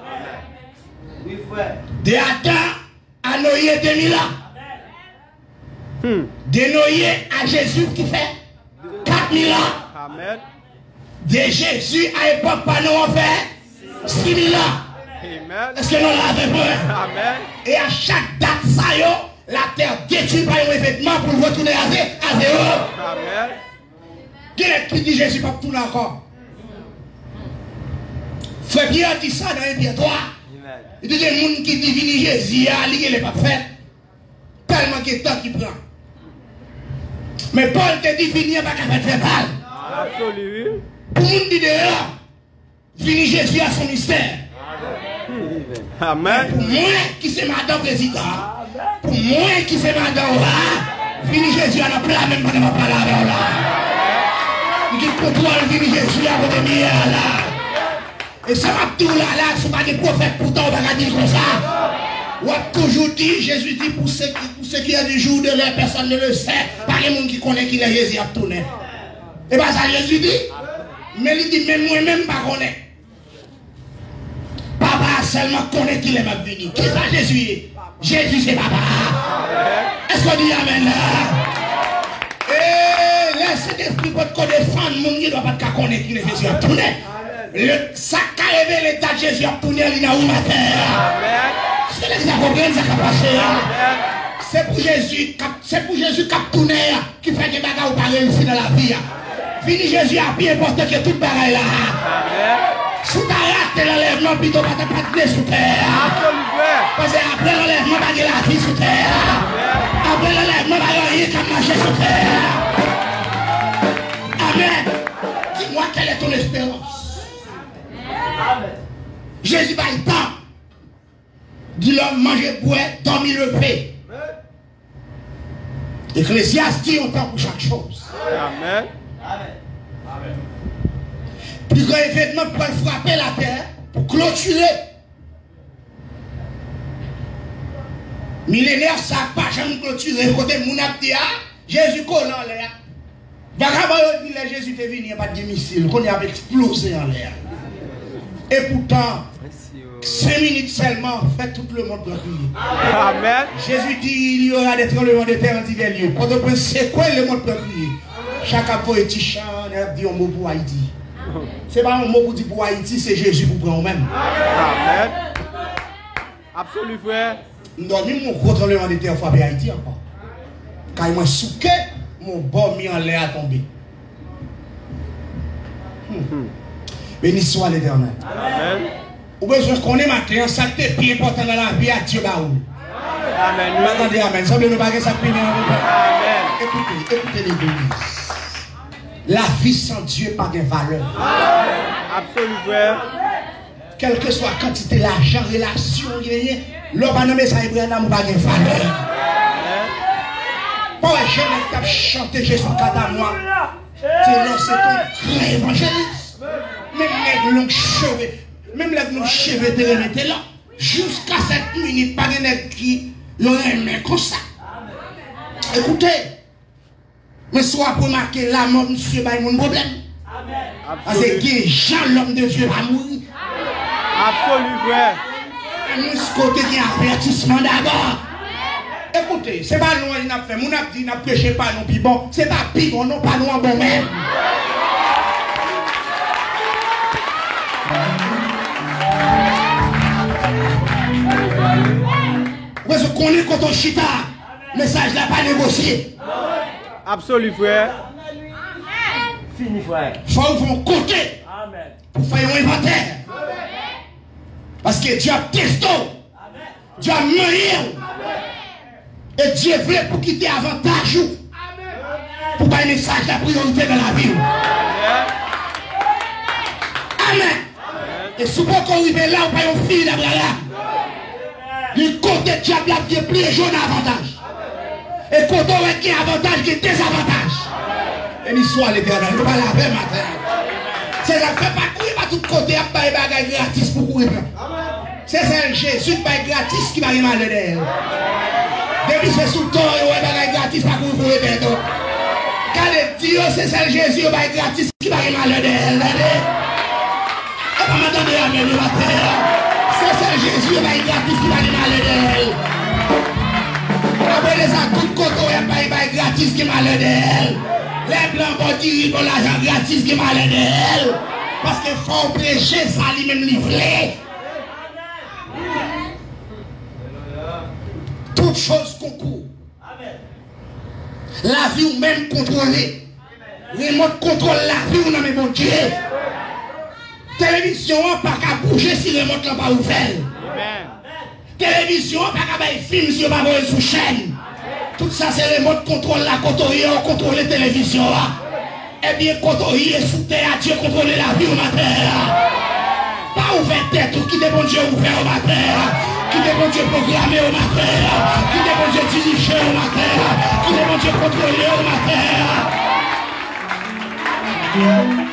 De Adam à Noé 2000 ans. De Noé à Jésus qui fait 4000 ans. De Jésus à l'époque par nous on fait 6000 ans. Est-ce que nous l'avons peur? Et à chaque date, ça y est, la terre détruite par un événement pour retourner à zéro. Qui est qui dit Jésus pas tourner encore? Frère Pierre dit ça dans un Pierre 3. Il dit que les gens qui disent Jésus, il n'est pas fait. Tellement que temps qui prend. Mais Paul te dit finir pas qu'à faire mal. Absolument. Pour nous dire dehors, finir Jésus à son mystère. Amen. Pour moi qui c'est madame président, pour moi qui c'est madame là, finir Jésus à la place même pas de ma parole là. Il dit pour toi finir Jésus à côté de là. Et ça va tout là, ce n'est pas des prophètes, pourtant on va dire comme ça. On a toujours dit, Jésus dit, pour ceux qui ont du jour de l'air, personne ne le sait. Pas les gens qui connaissent qui est Jésus a tourné. Et bien ça Jésus dit, mais il dit, même moi-même pas connaît. Papa seulement connaît qu'il est ma venu. Qui ça Jésus est? Jésus c'est papa. Est-ce qu'on dit amen là? Et laissez l'esprit pour qu'on défende, le monde ne doit pas connaître qu'il est Jésus a tourné. Ça a révélé l'état de Jésus a tourné il a où ma terre. Est-ce que les gens comprennent ça qui a passé? C'est pour Jésus qui a tourné qui fait des bagages ou pas réussi dans la vie. Fini Jésus a plus important que tout pareil là. Si tu as raté l'enlèvement, plutôt pas de blé sous terre. Parce qu'après l'enlèvement, tu as la vie sous terre. Après l'enlèvement, tu as rien qu'à marcher sous terre. Amen. Dis-moi quelle est ton espérance. Jésus va le temps. Dis l'homme manger, boire, dormir, lever. Ecclésiaste dit on temps pour chaque chose. Amen. Plus grand événement pour frapper la terre, pour clôturer. Millénaire, ça n'a pas jamais clôturé. Côté mon abdia, Jésus colle en l'air. Vagabond dit Jésus est venu, il n'y a pas de missile, qu'on a explosé en l'air. Et pourtant, 5 minutes seulement, fait tout le monde prier. Amen. Jésus dit il y aura des tremblements de terre en divers lieux. Pour de c'est quoi le monde prier? Chaque fois, il chante, il dit un mot pour Haïti. Ce n'est pas un mot pour dire pour Haïti, c'est Jésus pour prendre même. Amen. Absolument, frère. Nous avons mis mon gros tremblement de terre pour Haïti encore. Quand il m'a souqué, mon bon mis en l'air à tomber. Béni soit l'Éternel. Amen. Ou besoin qu'on ait matin, ça qui est plus important dans la vie à Dieu Baoul. Amen. Attendez, amen. Ça ne veut pas que ça prier. Amen. Écoutez l'église. La vie sans Dieu n'a pas de valeur. Absolument, frère. Quelle que soit la quantité d'argent, relation, l'homme a nommé ça, il n'a pas de valeur. Pour les jeunes qui chanté Jésus à moi, c'est ton grand évangéliste. Même les longs cheveux, même les longs cheveux de remettre là, jusqu'à cette minute, pas de nègre qui l'aurait aimé comme ça. Écoutez, mais soit pour marquer la mort, monsieur, pas mon problème. Parce que Jean, l'homme de Dieu, va mourir. Absolument, frère. Nous, ce côté qui a avertissement d'abord. Écoutez, c'est pas nous qui avons fait. Nous avons dit, nous prêché pas nous plus bon. C'est pas plus bon, non pas nous en bon même. Parce qu'on est contre Chita. Message là pas négocié. Absolument, frère. Fini, frère. Faut qu'on côté. Amen. Pour faire un inventaire. Parce que Dieu a testé. Dieu a meilleur. Et Dieu voulait pour quitter avantage. Pour pas un message la priorité dans la vie. Amen. Et souvent qu'on arrive là, on pas une fille d'après là. Du côté diable qui est plus jaune avantage. Et quand on a un avantage, il y a des avantages. Et l'histoire l'Éternel, nous pas la paix matin. C'est ça fait pas courir à tout côté, à pas des bagages gratis pour courir. C'est celle Jésus qui va être gratis qui va aller mal d'elle. Depuis c'est sous le temps, il va être gratis pour courir pour répéter. Quand Dieu, c'est celle Jésus qui va être gratis qui va aller mal d'elle. Et pas m'attendre à mes matin. C'est celle Jésus qui va être gratis qui va aller mal d'elle. Après les gens, tout côté, il va être gratis qui va aller d'elle. Les blancs vont dire pour l'argent gratis qui m'a d'elle. Parce qu'il faut prêcher ça lui-même livré. Toutes choses concourent. La vie ou même contrôlée. Remote contrôle la vie ou non mais mon Dieu. Télévision pas qu'à bouger si remote n'a pas ouvert. Télévision pas qu'à faire film si on va voir sous chaîne. Tout ça, c'est le mode contrôle la cotorie, on contrôle la télévision. Eh bien, cotorie est sous terre, Dieu contrôle la vie au matin. Pas ouvert tête, qui est bon Dieu ouvert au matin. Qui est bon Dieu programmé au matin. Qui est bon Dieu dirigé au matin. Qui est bon Dieu contrôlé au matin.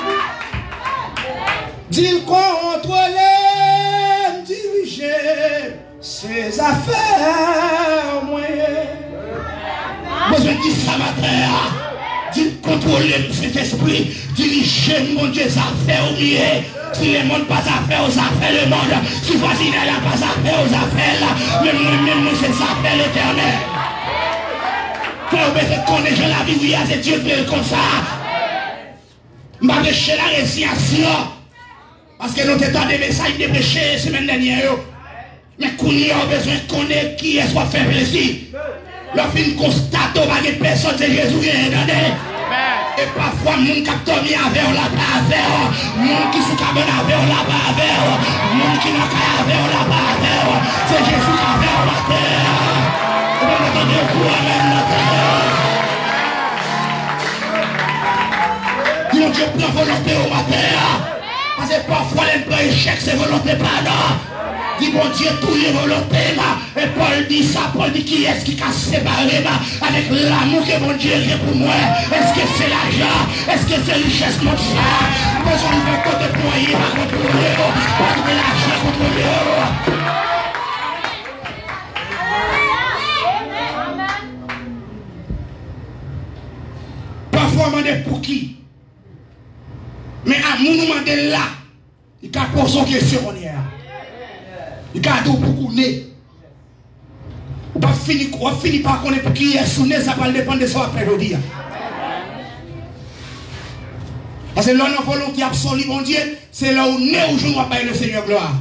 Dit contrôler, diriger ses affaires, moyens. Besoin de ça matin, dit contrôler cet esprit, diriger mon Dieu, ça fait au milieu. Si le monde pas à faire aux affaires, le monde, si voisin n'a pas à faire aux affaires, même moi, c'est ça fait l'Éternel. Faut que connaître la vie, oui, c'est Dieu qui est comme ça. M'a prêché la résignation, parce que nous avons des messages de prêcher la semaine dernière. Mais qu'on y a besoin de connaître qui est soit fait plaisir. Le film constate qu'il n'y a personne, c'est Jésus qui est donné. Et parfois, mon qui a dormi avec on l'a pas avec. Mon qui sous cabane avec on l'a pas avec. Mon qui n'a pas avec on l'a pas avec. C'est Jésus qui a avec on la terre. On va entendre quoi même la terre. Mon Dieu prend volonté au matin. Parce que parfois, les prend échec, c'est volonté pas non. Dit bon Dieu, tout est volonté. Et Paul dit ça, Paul dit qui est-ce qui a séparé avec l'amour que mon Dieu a pour moi. Est-ce que c'est l'argent? Est-ce que c'est la richesse? Mon frère, besoin de faire côté pour y pas contrôler, pas de l'argent contrôler. Parfois, on demande pour qui? Mais à mon moment de là, il a posé une question. Il a dit beaucoup né. On va finir par connaître pour qui est sonné, ça va dépendre de ça après aujourd'hui. Parce que là, notre volonté absolue, mon Dieu, c'est là où nous aujourd'hui on va payer le Seigneur gloire.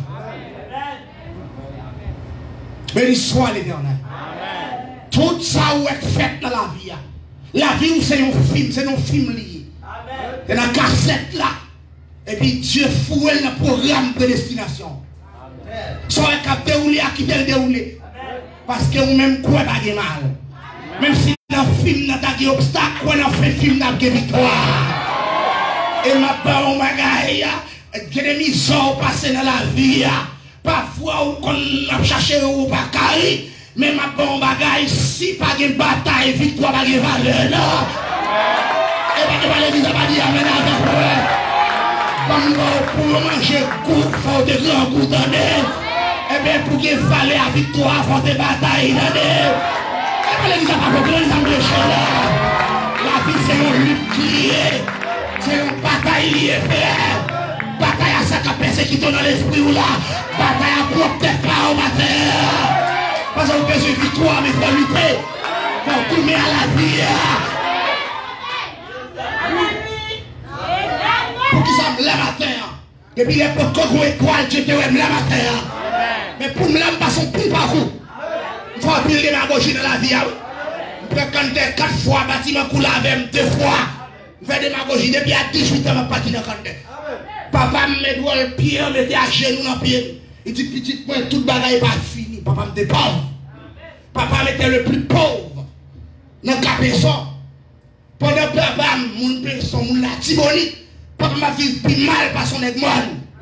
Béni soit l'Éternel. Tout ça où est fait dans la vie. La vie, c'est un film, c'est un film lié. C'est la cassette là. Et puis Dieu fouille le programme de destination. Soit un cap déroulé à qui le déroulé. Parce que vous-même quoi pas de mal. Même si dans le film n'a pas d'obstacle, on a fait film n'a pas de victoire. Et ma part on bagaille, j'ai des missions passées dans la vie. Parfois on a cherché ou pas carré. Mais ma part on bagaille, si pas de bataille, victoire pas de valeur. Et pas de valeur, il n'a pas dit amen avec moi. Pour manger goût, il faut de grands goûts d'année. Et bien pour qu'il fallait la victoire, il faut des batailles d'année. Et bien les gens pas compris, ils ont déchiré là. La vie c'est une lutte liée. C'est une bataille liée, frère. Bataille à ça qui a persécuté dans l'esprit ou là. Bataille à propre tête là au matin. Parce qu'on peut une victoire, mais il faut lutter. Il faut tourner à la vie. Pour qui ça me lève à terre. Depuis l'époque qu'on a étoile, Dieu te lève à terre. Mais pour me lève pas son plus parcours. Il faut appeler les démagogie dans la vie. Je peux canter 4 fois, bâtiment coule avec 2 fois. Je fais démagogie depuis à 18 ans, je parti dans canter. Papa me met droit le pied, me met à genoux dans le pied. Il dit petit point, toute bagaille n'est pas fini. Papa me dit pauvre. Papa m'était le plus pauvre. Dans le capeçon. Pendant que papa, mon personne, mon latiboni. Papa m'a vu plus mal par son aide-moi.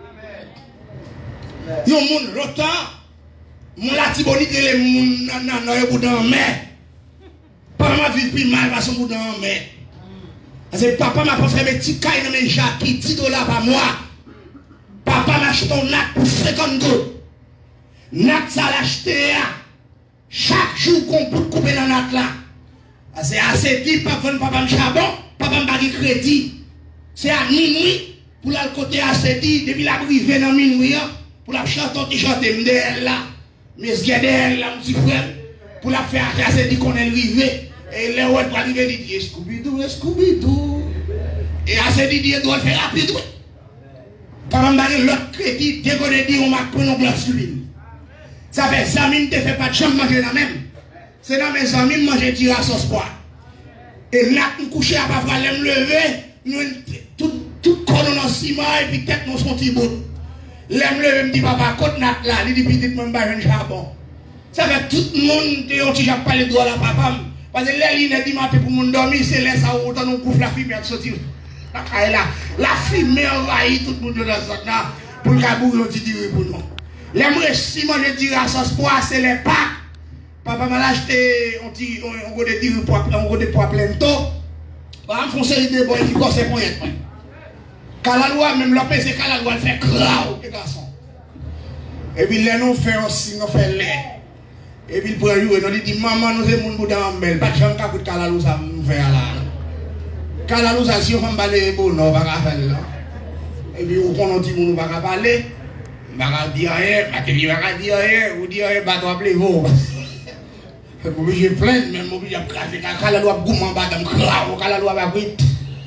Yon moun rotan, mon latiboni et les moun nan boudin mais. Papa m'a vu plus mal par son boudin mais. Parce que papa m'a fait mes petits cailles dans mes jacques, 10 $ par mois. Papa m'a acheté un nac pour 50 $. Nac ça l'acheter chaque jour qu'on peut couper dans nac là. C'est assez dit, papa m'a charbon, papa m'a dit crédit. C'est à minuit, pour la côté assez dit, depuis la brivé dans minuit, pour la chanter, m'd'elle là, mais ce qu'elle là, mon petit frère, pour la faire assez dit qu'on est arrivé, et les autres pour arriver, il dit Scooby-Doo, Scooby-Doo. Et assez dit, il doit le faire rapide. Papa m'a dit l'autre crédit, dès qu'on a dit, on m'a pris un blanc sur lui. Ça fait 100 000, tu ne fais pas de chambre manger dans même. C'est dans mes amis, manger du à sauce poire. Et là, nous coucher à pas voir me lever. Tout corps dans le ciment et puis tête dans son petit bout. L'aime lever me dit papa, côte nat là, il dit petit même pas un charbon. Ça fait tout le monde qui ont déjà parlé de la papa. Parce que les lignes dit matin pour mon dormir, c'est là ça autant nous couvre la fumée à sortir. La fumée envahit tout le monde dans cette là pour le cabou on dit pour nous. L'aimerait si moi je dirais à sauce poire c'est les pâtes. Papa m'a acheté on go de dire poids plein tôt. On font série de boys qui gosse pour rien. Kalalua même la c'est Kalalua fait crao les garçons. Et puis les nous fait aussi on fait lait. Et puis il prend you et nous dit maman nous c'est mon boudin belle pas champ ka pour Kalalua ça nous fait là. Kalalua ça si on va parler bon non pas faire là. Et puis on connaît dit nous pas parler. Pas dire rien, pas dire rien, ou dire rien pas appeler vous. Je suis obligé de plaindre, même obligé de craser. Quand la loi goûte en bas, quand la loi va vite.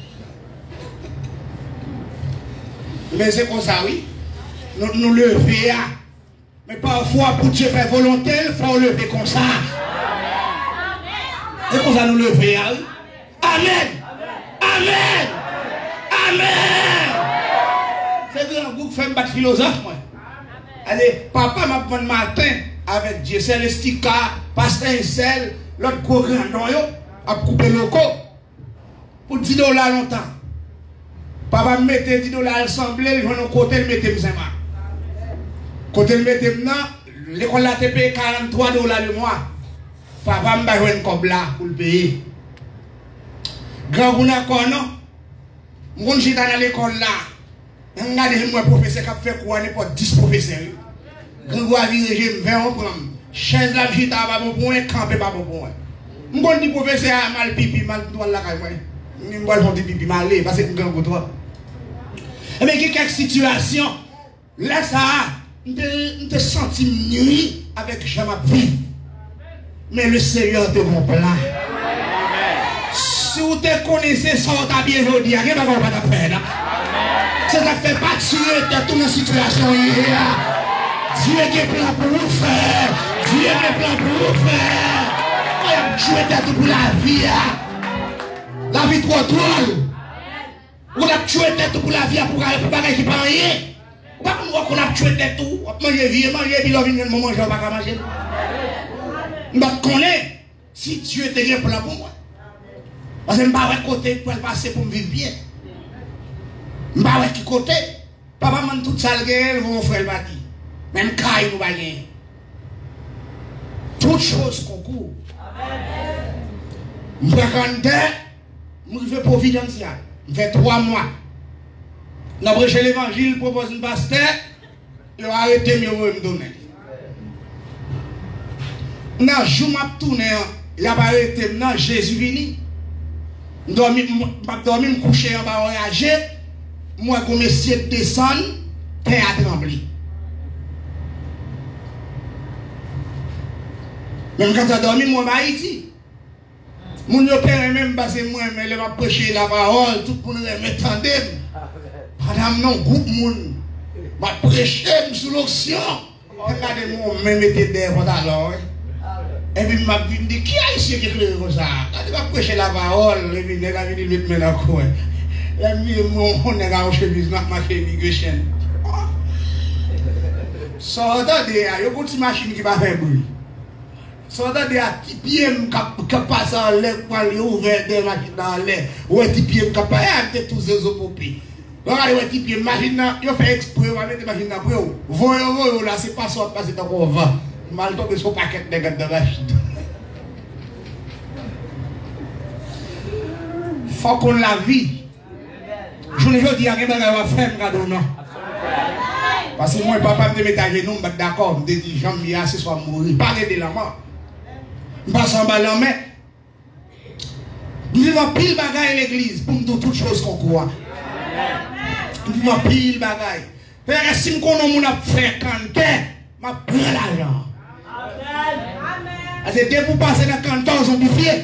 Mais c'est comme ça, oui. Nous lever. Mais parfois, pour Dieu faire volonté, il faut lever comme ça. C'est comme ça nous lever. Amen. Amen. Amen. Amen. C'est un groupe fait un philosophe, moi. Allez, papa m'a pris le matin avec Dieu Célestica, Pasteur Insel, l'autre gros grand a coupé le loco pour 10 $ longtemps. Papa me mettait 10 $ ensemble, je vais côté le mettre moi. Côté le mettre maintenant, l'école a payé 43 $ le mois. Papa me donne un cob là pour le payer. Grand bouna quoi non? Mon j'ai dans l'école là. Regardez moi professeur qui a fait quoi n'importe 10 professeurs. Grand bois viré 20 on prend. Chaise là j'étais pas bon point, camper pas bon point. Mon dit professeur a mal pipi, mal toile là quand moi. Ni moi font pipi mal parce que grand pour toi. Mais quelques situations là ça on te senti nuit avec jamais vivre. Mais le Seigneur te mon plan. Si vous te connaissez ça, vous avez bien aujourd'hui, il n'y a pas de faire. Ça ne fait pas tuer de toute la situation. Dieu a des plans pour vous faire. Dieu a des plans pour vous faire. Tuer de tout pour la vie. La vie trop drôle. Vous avez tué de tout pour la vie pour ne qui pas rien. Vous avez tué de tout. Vous manger vie, manger, puis vous venez manger, vous ne pas manger. Je connais si Dieu était bien pour la pour moi. Parce que je ne vais pas côté pour passer pour me vivre bien. Je ne vais pas qui côté. Papa m'a dit tout ça, mon frère bâti. Même quand il nous va gagner. Toutes choses concours. Je vais faire providence. Je fais 3 mois. Je vais prêcher l'évangile, propose un pasteur. Il va arrêter me donner. Dans le jour où je tourne, il a arrêté, non, Jésus vini. Je dormi, me coucher en bas, voyager. Moi, comme monsieur descendre, terre a tremblé. Même quand tu dormi, moi, je Haïti. Mon père même parce que moi, je vais prêcher la parole, tout le monde m'attendait. Madame, non, groupe monde. Je vais prêcher sous l'option. Regardez-moi, je vais mettre des pantalons. Et puis, je me dis, qui a ici qui est comme ça? Quand tu vas prêcher la parole, et puis, il va venir le mettre dans le coin. Et puis, on est dans le chemise, on a marqué immigration. Sortant de là, il y a une petite machine qui va faire bruit. Sortant de là, petit pied qui passe en l'air, pour aller ouvrir des machines dans l'air. Ou un petit pied qui passe, et un tous ces autres pieds. Regardez, un petit pied, machine, il fait exprès, on va mettre des machines dans le coin. Voyons, là, c'est pas ça, parce que c'est encore vent. Mal tombé sur paquet de gars de machine. Faut qu'on la vit. Je ne veux dire que je vais faire un cadeau, non. Parce que moi, papa me met à genoux, je suis d'accord, je dis, j'aime bien, ce soit mourir. Parlez de la mort. Je passe en bas la main. Nous vivons pile bagaille à l'église pour nous dire toutes choses qu'on croit. Nous vivons pile bagaille. Frère, si nous connaissons mon fréquenté, je prends l'argent. Parce que dès que vous passez dans le canton, ils sont bouffés.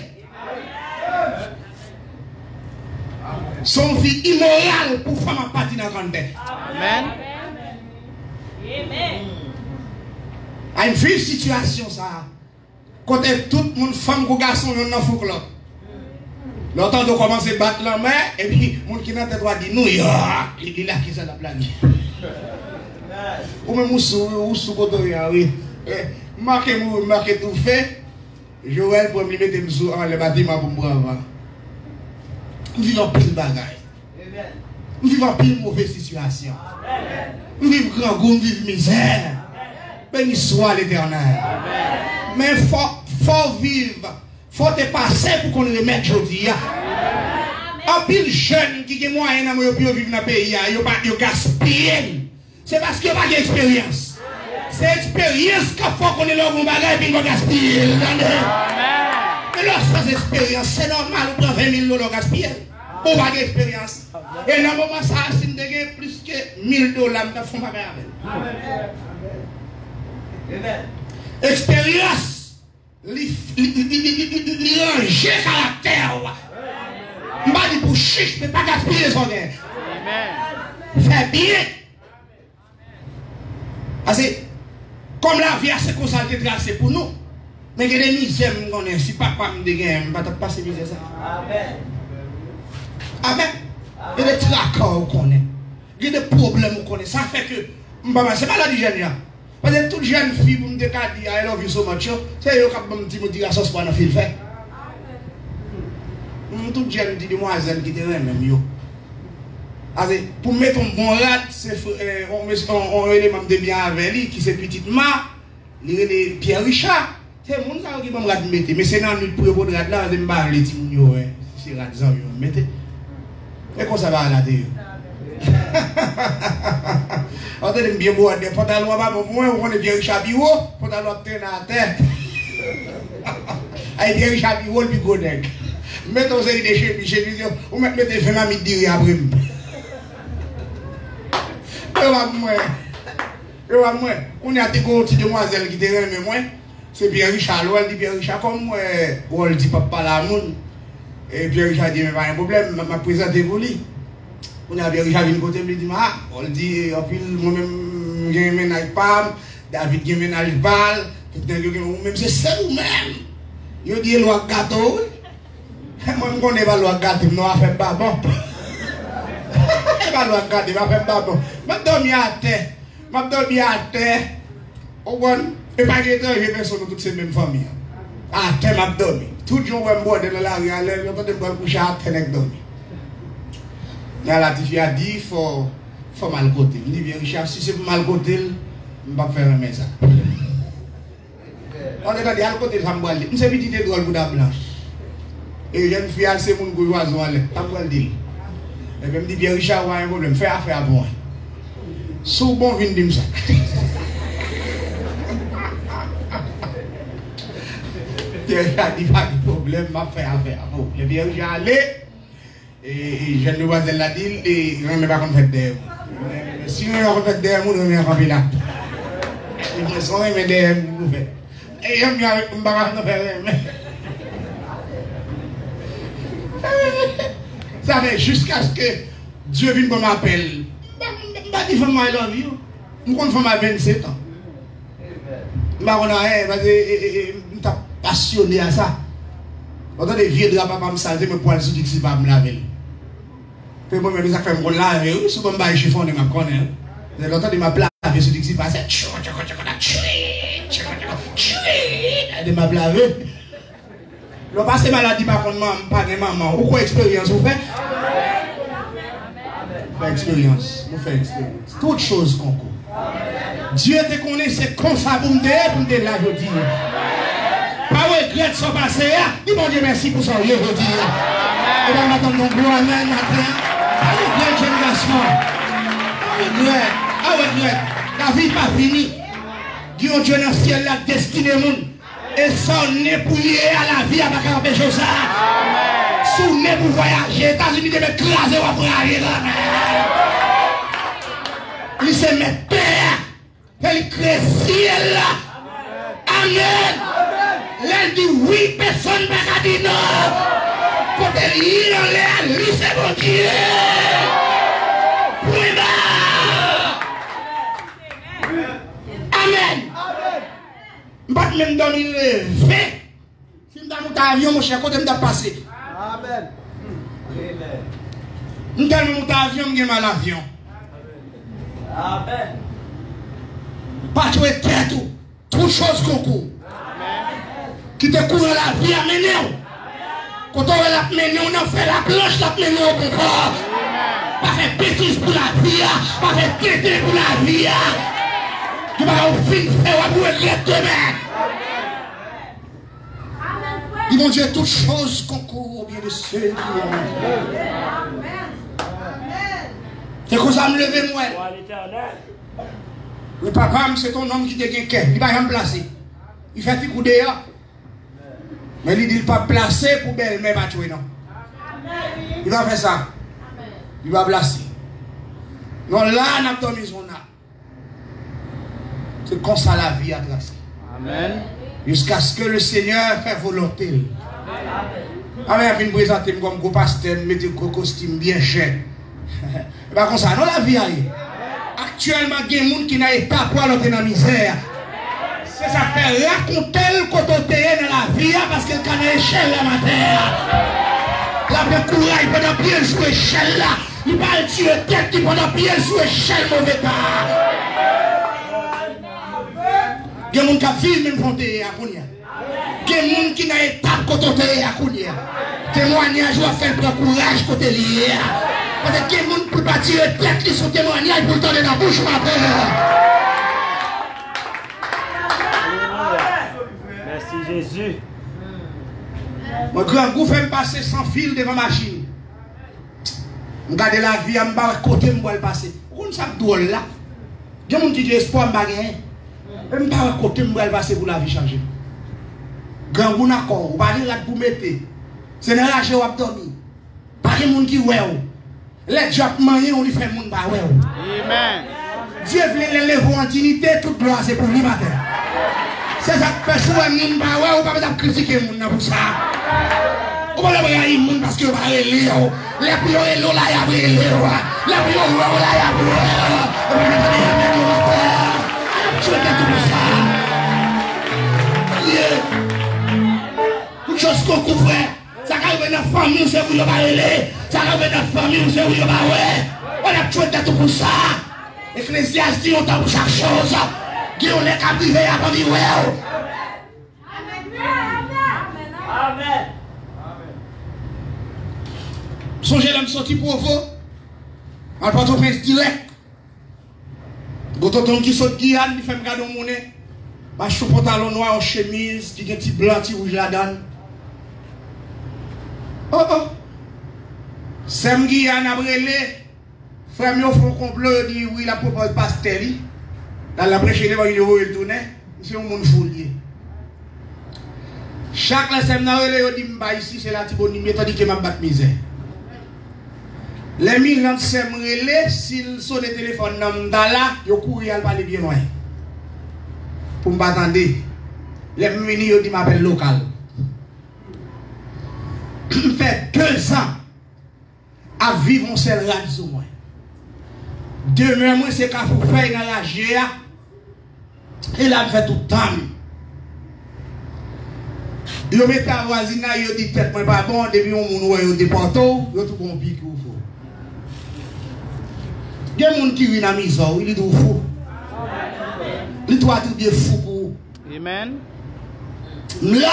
Son vie immorale pour faire ma partie dans le canton. Amen. À une vraie situation, ça. Quand tout le monde, femme ou garçon, on a fou là. L'autant de commencer à battre la main, et puis, le monde qui n'a pas droit de dire, nous, il est là qui s'est la blague. Ou même, ou sous côté, oui. Marquez tout fait. Joël pour me mettre le bâtiment pour moi. Nous vivons pile bagaille. Nous vivons pile mauvaise situation. Nous vivons grand goût, nous vivons misère. Béni soit l'Éternel. Mais il faut vivre. Il faut te passer pour qu'on le remette aujourd'hui. Un pile jeune qui a moyen de vivre dans le pays, il gaspille. C'est parce qu'il n'y a pas d'expérience. C'est l'expérience qu'il faut qu'on ait le bon bagage et qu'on gaspille. Mais lorsque expérience, c'est normal de prendre 20 000 $ gaspiller. Pour pas d'expérience. Et dans le moment ça, si nous avons plus que 1 000 $, nous font pas avec. Expérience, il range caractère. Je ne dis pas pour chiche, mais pas gaspiller son air. Fais bien. Parce que, comme la vie, c'est comme ça qui est tracé pour nous. Mais il y a des misères, si papa me dit, je ne vais pas passer misère ça. Amen. Il y a des tracas qu'on connaît. Il y a des problèmes qu'on connaît. Ça fait que, c'est pas la jeune. Parce que toute jeune fille, pour me dire I love you so much, c'est eux qui me disent que la sauce pas dans le fil fait. Toute jeune demoiselle qui te même yo. Pour mettre un bon rat, on les membres de bien avec lui, qui c'est petite ma, il est Pierre Richard. C'est mon ça qui va me mettre. Mais c'est dans la nuit pour le rat là, je me barre les petits mounions, c'est rat ça, je mettez. Et comment ça va là d'ailleurs? On te dit bien beau, des pantalons à bas, moi, on est bien Richard Biro, pantalons à terre à terre. Avec bien Richard Biro, le bigodec. Mettons ça des chez ou mettez des femmes à midi après. On a des petites demoiselles qui te remet moi. C'est Pierre Richard, elle dit Pierre Richard comme moi, on dit papa la moun. Et Pierre Richard dit mais pas un problème, m'a présenté pour lui. On a Pierre Richard venu côté me dit on dit en plus moi-même j'ai ménage pas, David j'ai ménage pas, même c'est ça ou même. Yo dit loi gâteau. Moi je connais pas loi gâteau, non a fait pas bon. Pas loi gâteau, va faire pas bon. M'a dormi à terre. M'a dormi à terre. Au bon, et pas que j'ai personne de toutes ces mêmes familles. À terre m'a dormi. Tout le jour je me bois dans la rue, je peux te coucher à terre avec dormi. La fille a dit faut mal côté. Il dit bien Richard, si c'est pour mal côté, je ne vais pas faire un message. On est dit à côté ça me boit. Je sais petit drôle pour la blanche. Et jeune fille c'est mon oiseau aller. Ça me dit. Et puis me dit bien Richard, ouais un problème, fais affaire pour moi. Sous bon vin dim ça. Richard dit pas de problème, m'a fait affaire. Bon, le bien Richard allé. Et jeune demoiselle l'a dit, et je ne vais pas faire derrière. Si on a fait derrière, on va faire là. Et si on a fait derrière, on va faire. Et je ne vais pas faire. Ça fait jusqu'à ce que Dieu vienne pour m'appeler. Je ne dis pas I love you. Je compte faire ma 27 ans. Je ne suis passionné à ça. Quand des vieux draps, papa me salve, mes poils sur le pas me laver. Puis moi, je fais me laver, oui, si je me chiffon, je me connais. J'ai longtemps de me laver sur le pas, c'est de me laver. Le passé maladie, par contre, pas de maman. Ou quoi expérience vous faites? Fait expérience. Vous faites expérience. Toute chose qu'on court. Dieu te connaît, c'est comme ça pour me dire là, je dis. Pas regret son passé. Dis mon Dieu merci pour son lieu, je dis. Et on attend mon gloire matin. Pas regret, génération. Pas regret. La vie pas finie. Dieu dans le ciel, la destinée monde. Et son nez pour lier à la vie à ma campagne chose. Son nez pour voyager. États-Unis de m'écraser ou pour aller là. Il se met terre. Il crée ciel là. Amen. L'un dit oui, personne ne m'a dit non. Pour te lire en l'air, lui c'est mon Dieu. Amen. Je ne vais pas même dormir levé. Si je suis dans mon avion, mon cher, côté je vais passer. Amen. Je suis dans mon avion, je vais mal l'avion. Amen. Pas tout est très tout. Toute chose qu'on court. Qui te couvre la vie à mener. Quand on va la mener, on a fait la planche, la mener au concours. Pas faire bêtise pour la vie, pas faire tété pour la vie. Tu vas au fin faire pour être demain. Dis mon Dieu, toutes choses concourent bien de ceux qui aiment. C'est comme ça me lever moi. Le papa, c'est ton homme qui te gagne. Il va remplacer. Il fait des coups dehors. Mais il dit qu'il ne va pas placer pour belle-mère pas tuer, non. Il va faire ça. Il va placer. Non, là, on a dormi son âme. C'est comme ça la vie a tracé. Amen. Jusqu'à ce que le Seigneur fasse volonté. Amen. Il vient présenter comme gros pasteur, mettez un costume bien cher. Et pas comme ça, non, la vie a eu. Actuellement, il y a des gens qui n'ont pas pour aller dans la misère. C'est ça fait raconter le côté dans la vie parce qu'elle connaît l'échelle la matière. La de courage pendant pied sur l'échelle là. Il va le tuer tête qui pendant pied sur l'échelle mauvais pas. Il y a des gens qui vivent même quand tu es à Kounia. Il y a des gens qui n'ont pas étape quand tu es à Kounia. Témoignage va faire prendre courage quand tu es lié. Parce que il y a des gens qui ne peuvent pas tirer tête qui sont témoignages pour le temps de la bouche, ma père. Merci Jésus. Mon grand goût fait me passer sans fil devant ma machine. Je regarde la vie, je me côté, je vais passer. Vous savez drôle là. Il y a des gens qui ont espoir, je ne je ne pas côté, je vais passer pour la vie changer. Grand goût d'accord, vous parlez là pour mettre. C'est dans la joie de dormir. Pas de gens qui ouais. Les jobs manger, on lui fait monde pas ouais. Amen. Dieu veut les lever en dignité, toute gloire c'est pour lui matin. C'est ça que personne ne va ouais, ou pas me critiquer monde pour ça. Ou pas le regarder monde parce que va aller les prières là y a brûlé les prières là y a brûlé. Tu veux tout ça. Une chose qu'on couvre, ça arrive dans la famille, c'est où il va aller. Ça arrive dans la famille, c'est où il va aller. On a tué tout pour ça. Ecclésiaste dit on t'a pour chaque chose. Qui on est captivé à pas vivre. Amen. Songez l'homme sorti pour vous. En porte au prince direct. Gototon qui saute Guyane, il fait me garder mon nez. Marche au pantalon noir en chemise, qui a un petit blanc, petit rouge là-dedans. Oh oh. Sam Guyane a brûlé. Frère, il faut complot, dit oui, la propose pastel. Dans la prêche, il va y retourner. C'est un monde fouillé. Chaque la semaine, il dit ici, c'est la tibonime, tandis que m'a battu misère. Les militants s'aiment relais, s'ils sont les téléphones dans là, ils courent à parler bien loin. Pour me attendre. Les militants disent m'appelle local. Fait 2 ans à vivre en seul radio. Demain, moi, c'est qu'à vous faire dans la GA. Et là, je fais tout le temps. Ils mettent à voisinage, ils disent peut-être pas bon, depuis on est déporté, ils ont tout bon pique. Il y a des gens qui vivent dans la maison, ils sont fous. Ils sont tout bien fous pour vous. Amen. Là,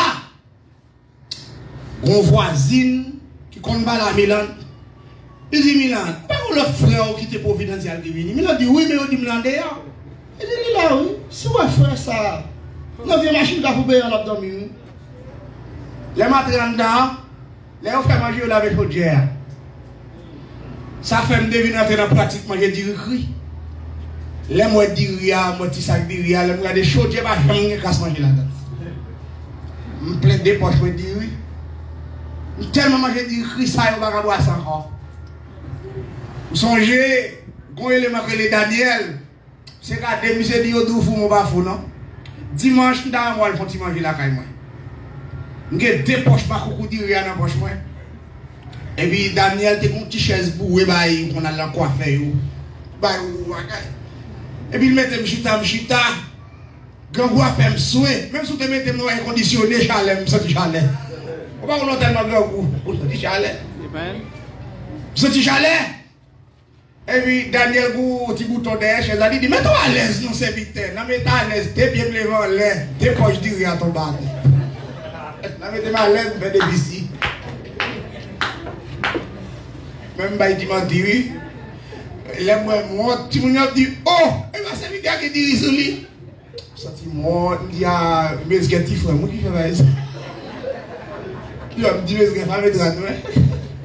on voisine qui compte pas la Milan. Il dit Milan, pas le frère qui était providentiel qui vient. Milan dit oui, mais on dit Milan d'ailleurs. Il dit là, oui, si on fait ça, on a une machine qui a fait en abdomen. Les matins dedans, les on fait manger avec le gère. Ça fait me deviner dans la pratique manger du riz. Les moi du riz, moi petit sac de riz, les moi des choses, je vais pas manger là-dedans. Je plein de poches de riz. Je tellement manger du riz, ça ne va pas boire ça encore. Vous songez, quand il est Daniel, c'est quand il dit que vous fou mon bafou, non? Dimanche, dans moi, il faut manger la caille. J'ai 2 poches par coucou de riz dans la poche. Et puis Daniel, tu as une petite chaise pour qu'on a la coiffe. Et puis il met m'chita. Quand vous avez fait souhait, même si tu mets un air conditionné, chalet, je sens chalet. On va pas tellement grand goût. Je sens chalet. Je sens chalet. Et puis Daniel, petit bouton derrière, il dit mets-toi à l'aise, non, c'est vite. Non, mets-toi à l'aise, t'es bien levé en l'air. T'es poche de riz à ton bas. Non, mets-toi à l'aise, fais des bicis. Même si tu dit oui, moi, tu me dis oh, et bien c'est lui qui dit sur lui. Moi, il y a mes gâtis, frère, moi qui fais ça. Il va me dire mes gâtis, mes gâtis.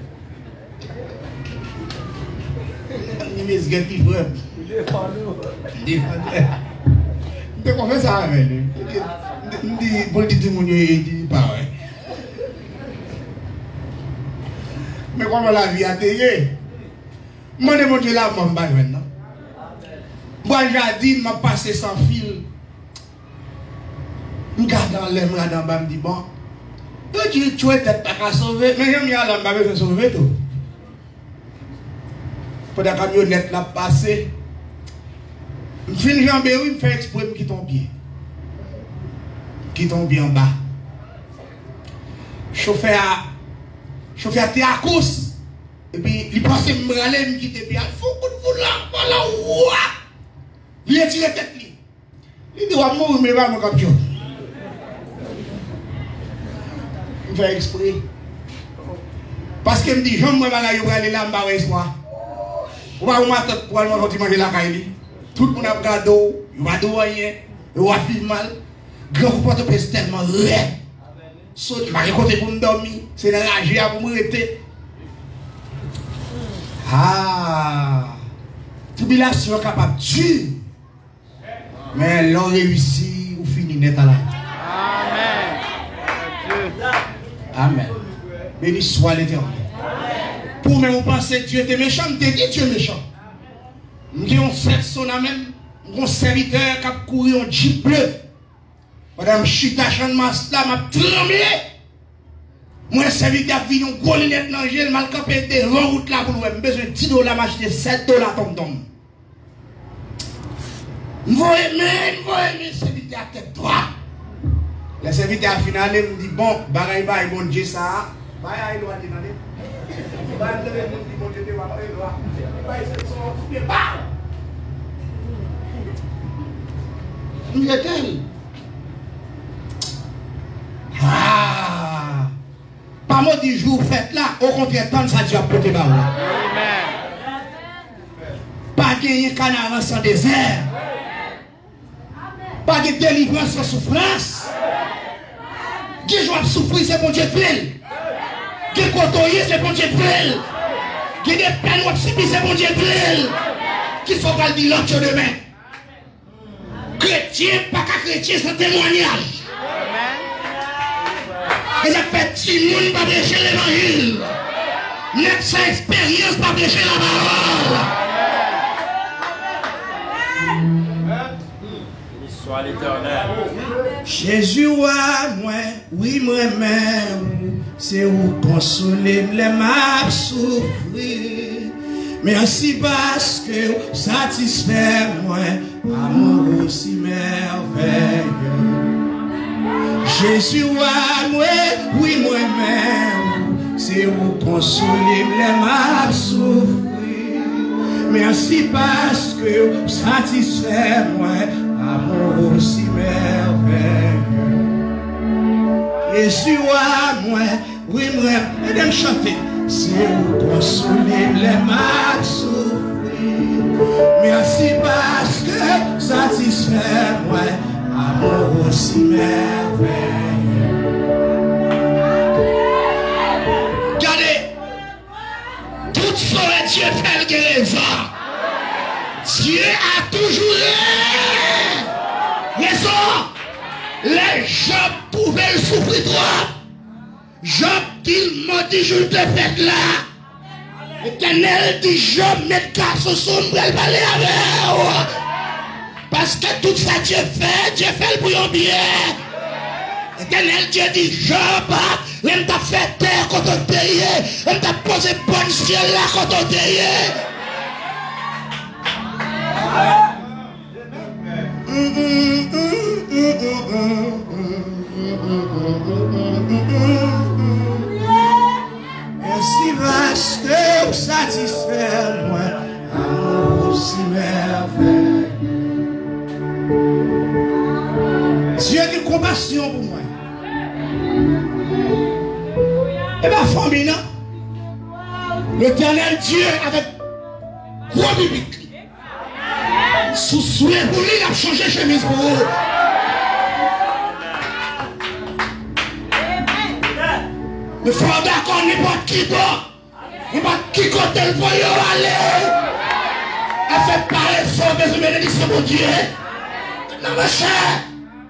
Mes gâtis, frère. Je peux faire ça avec lui. Je dis, pour le dire, il dit pas, ouais. Mais comment la vie a été? Moi, je monte là, je maintenant. Moi, j'ai dit, je passé sans fil. Je regarde dans l'air, je regarde en bas, je me dis, bon, tu es peut-être pas sauver, mais je me dis, je vais sauver tout. Pendant que la camionnette l'a passé, je finis en bas, je fais exprès de quitter ton pied. Qui tombe bien en bas. Chauffeur chauffeur était à course. Et puis, il pensait me râler, me quitter. Puis, il faut que vous là, voilà, ouah! Il a tiré tête. Il dit, ouais, moi, mais pas mon capture. Il fait exprès. Parce qu'il me dit, j'aime moi, je vais aller là, je vais espoir. On va m'attendre pour aller manger la caille. Tout le monde a regardé, il va rien, il va vivre mal. Grand coup de presse tellement laid. Je vais raconter pour me dormir. C'est la rage pour me rester. Ah! Tribulation capable de tuer. Mais l'on réussit ou finit net à la. Amen. Amen. Béni soit l'Éternel. Pour même vous penser Dieu était méchant, je te dis Dieu est méchant. Nous avons fait son même, mon serviteur qui a couru en jeep bleu. Madame Chita Chanmas là, m'a tremblé. Moi, serviteur qui a vu un gros lunette dans le gel, mal campé de route là pour nous. J'ai besoin de 10 $, m'acheter 7 $, tom-tom. Vous aimez, serviteur à tête droite. Le serviteur à final, il me dit, bon, bagaille, bon Dieu, ça, bagaille, il doit dire, ah, pas moi 10 jours faites là, au contraire, tant ça Dieu a porté par là. Pas gagner canard sans désert. Pas de délivrance sans souffrance. Qui doit souffrir, c'est bon Dieu de ville. Qui côtoyer, c'est bon Dieu de ville. Qui des peines ou subir, c'est bon Dieu de ville. Qui faut pas le dire l'autre demain. Chrétien, pas qu'à chrétien, c'est témoignage. Et ça fait petit monde pas prêcher l'évangile. Net sa expérience pas prêcher la parole. Soit l'Éternel. Jésus, moi, oui, moi-même, c'est où consoler les m'a souffrir. Merci parce que satisfait moi, amour aussi merveilleux. Jésus, moi, oui, moi-même, c'est où consoler les m'a souffrir. Merci parce que satisfait moi, amour aussi merveilleux. Jésus, moi, oui, moi, et de chanter. C'est où consoler les mal souffrir. Merci parce que satisfait moi, amour aussi merveilleux. Regardez, tout saurait Dieu fait le guérison. Dieu a toujours raison. Les gens pouvaient souffrir trop. Job dit, maudit jour de fête là. Éternel dit, Job, mettre garçon sombre, elle va aller avec. Parce que tout ça Dieu fait le bouillon bien. Éternel Dieu dit, Job, elle t'a fait terre quand on payé, elle t'a posé bonne ciel là quand on payé. Merci parce que vous satisfait moi, amour si merveilleux. Dieu a une compassion pour moi. Et ma famille, non? L'éternel Dieu avec gros bibique. Sous souhait pour lui, il a changé chemise pour vous. Mais faut d'accord n'importe qui côté le voyou aller. Elle fait parler fort de bénédiction mon Dieu. Non ma chère.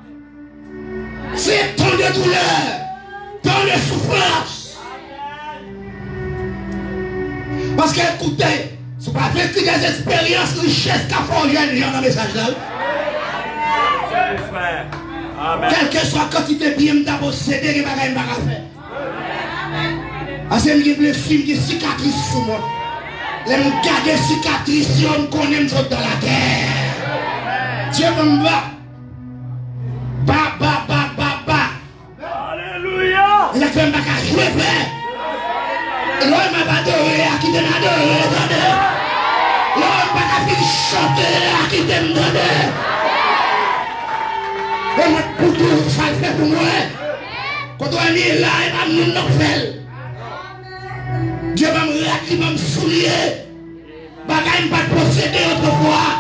C'est tant de douleur, tant de souffrance. Parce qu'écoutez, c'est pas vécu des expériences, richesses qu'a forgé les gens dans le message là. Quelle que soit la quantité bien d'abord cédé, il n'y a pas de faire. Parce que j'ai des films qui cicatrices sur moi. Les gars des cicatrices, on connaît dans la guerre. Dieu me bat. Ba. Alléluia. Il a fait un bagage joué frère. adorer, à qui t'aime adorer, attendez. L'homme pas qu'à finir chanter, à qui t'aime donner. Et moi, pour tout, ça le fait pour moi. Quand on est là, il va me faire. Dieu va me rater, il va me soulier. Bagaille pas posséder autrefois.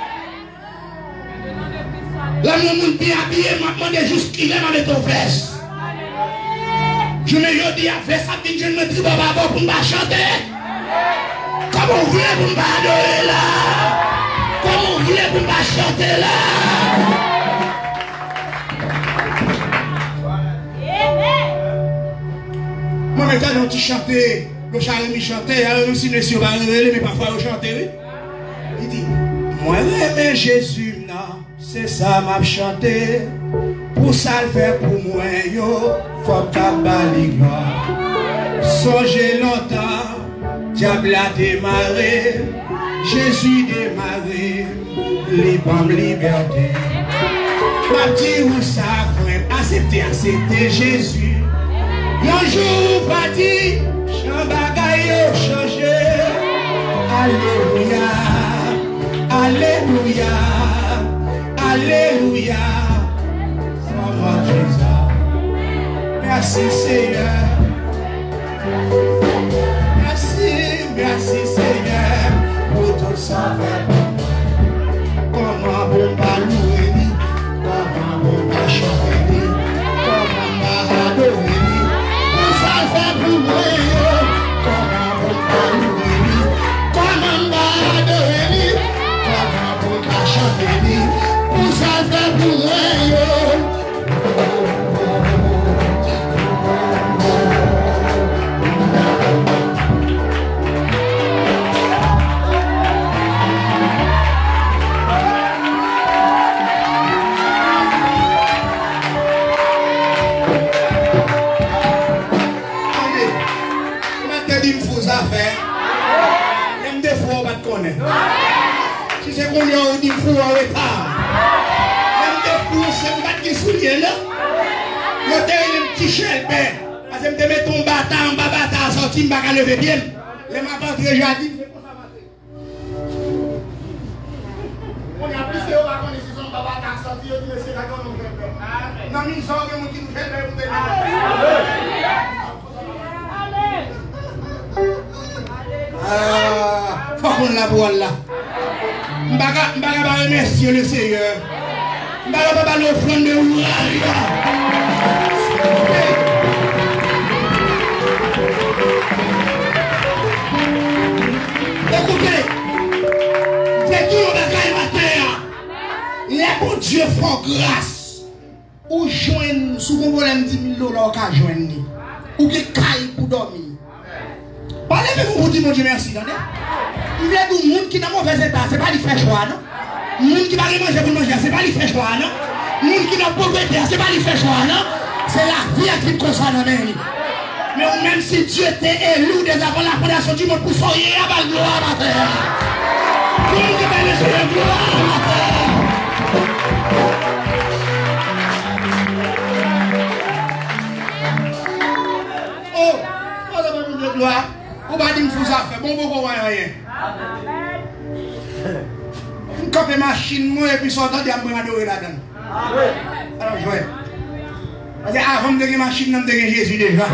Là, mon monde bien habillé, m'a demandé juste qu'il aime avec ton veste. Je me dis, avec ça, je me dis, papa, pour me chanter. Comment vous voulez pour me adorer là? Comment vous voulez pour me chanter là? Moi, maintenant, tu chantais, le Charles chantait, même si monsieur va révéler, mais parfois, il chantait. Il dit, moi, j'aime Jésus, non, c'est ça, m'a chanté. Pour ça le faire pour moi, yo, faut qu'à baliga. Songez longtemps, diable a démarré, Jésus démarré, libre liberté. Ma dit où ça, frère, accepter Jésus. Un jour, pas dit, chambagaille changé. Alléluia, alléluia, alléluia. Merci Seigneur. Merci, merci Seigneur pour tout ça. Comment on va louer, comment on va chanter, comment on va adorer. Tout ça fait pour moi. Comment on va louer, comment on va adorer, comment on va chanter. Tout ça fait pour moi. Si c'est qu'on y a dit fou en retard, même des fous, c'est pas qui soulier là. Le terrain est petit chelpé. Parce que je mets ton bâtard en bas, bâtard sorti, je ne vais pas lever bien. Les matins très jadis, c'est pour ça passer. On a plus de gens qui sont en bas, bâtard sorti, je dis, c'est la grande nouvelle. Non, mais ils sont qui nous fait le pour faut qu'on la voie là. M'baga remercier le Seigneur. M'baga pas l'offrande de ouvrage. Écoutez, c'est tout le bagaille matin. Les bons Dieu font grâce. Ou joignent, sous mon volème 10 000 $, qu'à joindre. Ou qui caille pour dormir. Parlez-vous pour dire mon Dieu merci, attendez. Il y a des gens qui n'ont pas mauvais état, ce n'est pas lui faire choix, non? Les gens qui n'ont pas manger pour manger, ce n'est pas lui faire choix, non? Les gens qui n'ont pas pauvreté, ce n'est pas lui faire choix, non? C'est la vie qui concerne même. Mais même si Dieu t'est élu dès avant la fondation du monde pour soyer à la gloire à la terre. Tout le monde qui va le soyer gloire à la terre. Oh, on va de gloire. On va dire que vous avez fait bon, vous ne voyez rien. Vous copez machine, moi, et puis sortez de la adorer là-dedans. Alors, je vois. Parce que avant de faire machine, on a Jésus déjà.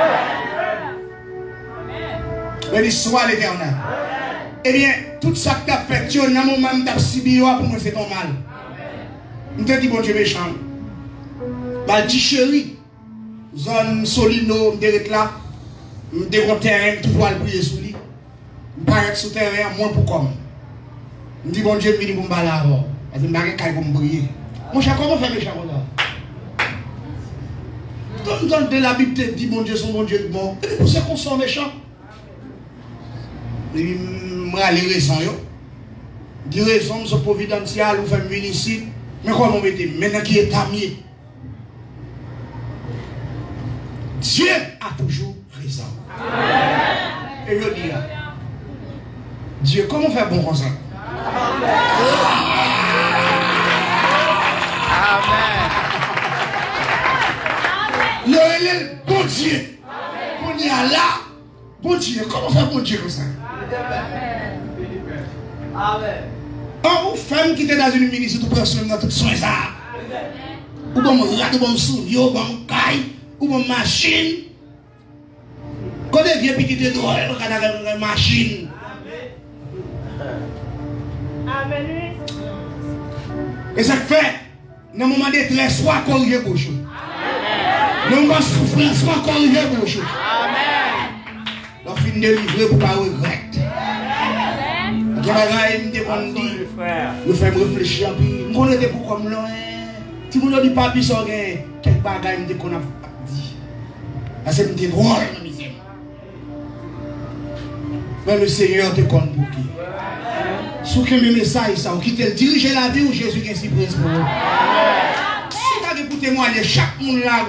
On dit soit l'éternel. Eh bien, tout ça que tu as fait, tu as un moment où tu as subi, pour moi, c'est ton mal. Je te dis, bon Dieu méchant. Bah, dis chéri, zone solino, je là. Je suis terrain, tout le prier sous lui. Je suis sous terrain, moins pour comme. Je dis, bon Dieu, je vais me battre là. Parce que je ne vais pas me briller. Mon cher, comment faire méchant là? Comme dans la Bible, tu dis, bon Dieu, son bon Dieu, bon. Et pour ça qu'on soit méchant. Je vais aller raison. Je dis raison, c'est providentiel, ou fait municipal. Mais comment on met maintenant qui est ami? Dieu a toujours raison. Et je dis là, Dieu, comment faire bon comme ça? Amen. Le bon Dieu, on y a là, Bon Dieu, comment faire bon Dieu comme ça? Amen. Une femme qui était dans une ministre, tout prend soin dans tout soin ça. Ou bon rat, ou bon soulier, ou bon caille, ou bon machine. Quand elle vient puis qui était drôle, on a une machine. Amen. Et ça fait, dans le moment de détresse, soit corriger bouche. Dans le moment de souffrance, soit corriger bouche. On finit de livrer pour ne pas regretter. Je me fais réfléchir. Je me dis pourquoi je si vous ne dites pas, si vous avez quelques bagages qu'on a dit. C'est drôle. Mais le Seigneur te compte pour qui. Si vous avez un message, ça, vous quittez le diriger la vie ou Jésus qui est si prise pour vous. Si vous avez écouté moi, chaque monde là,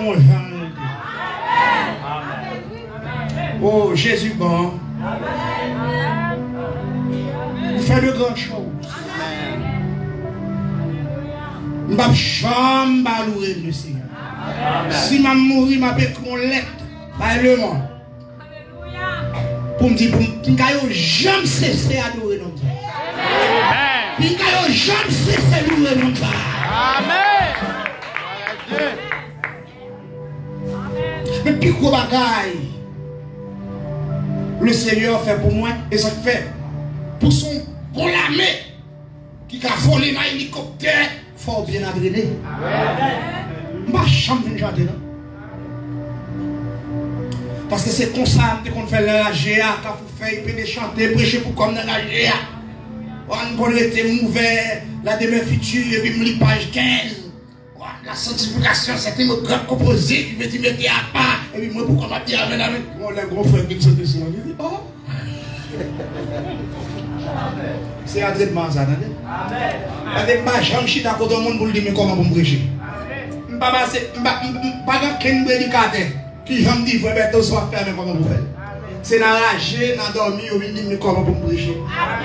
oh, Jésus bon. Il fait de grandes choses. Je ne vais jamais louer le Seigneur. Si je mourir, je vais mon lettre par le monde. Pour me dire, je ne vais jamais cesser d'adorer notre Dieu. Je ne vais jamais cesser de louer notre Dieu. Mais puis quoi bagaille le Seigneur fait pour moi et ça fait pour son pour l'armée qui a volé dans l'hélicoptère, il faut bien adréner. Ma chambre vient chanter là. Parce que c'est comme ça qu'on fait la GA, quand vous faites, il peut chanter, prêcher pour comme dans la GA. On peut être mauvais, la demain future, et puis me lit page 15. La sanctification, c'est un grand composé qui veut dire mettre à part. Et puis moi, pourquoi m'a dit amen, amen. Moi, les gros frères qui sont dessus, je dis, oh. C'est André de Manza, attendez. Amen. Je ne suis pas chita contre le monde pour lui dire, mais comment vous me prêcher. Je ne suis pas qu'un prédicateur qui j'aime dire, frère, tout soit fermé, comment vous faites. C'est dans la rage, dans la dormir, vous me dites, mais comment vous me prêcher.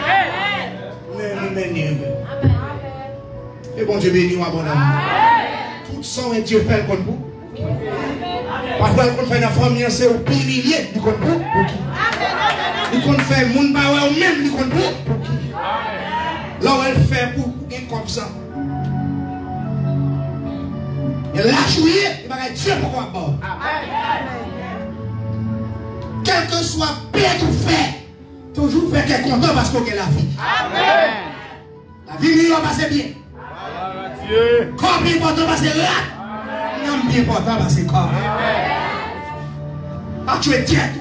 Et bon Dieu béni, mon amour. Tout ça, Dieu fait contre vous. Parfois, on fait une famille, c'est au privilégié du contre vous. Il compte faire mon baoué ou même du contre vous. Là où elle fait pour un comme ça. Elle l'a joué, il va dire Dieu pourquoi pas. Quel que soit bien tout fait, toujours faire qu'elle est content parce qu'elle a la vie. La vie n'est pas assez bien. Comme bien important parce que là, non bien important parce que comme. Ah, tu es tiède.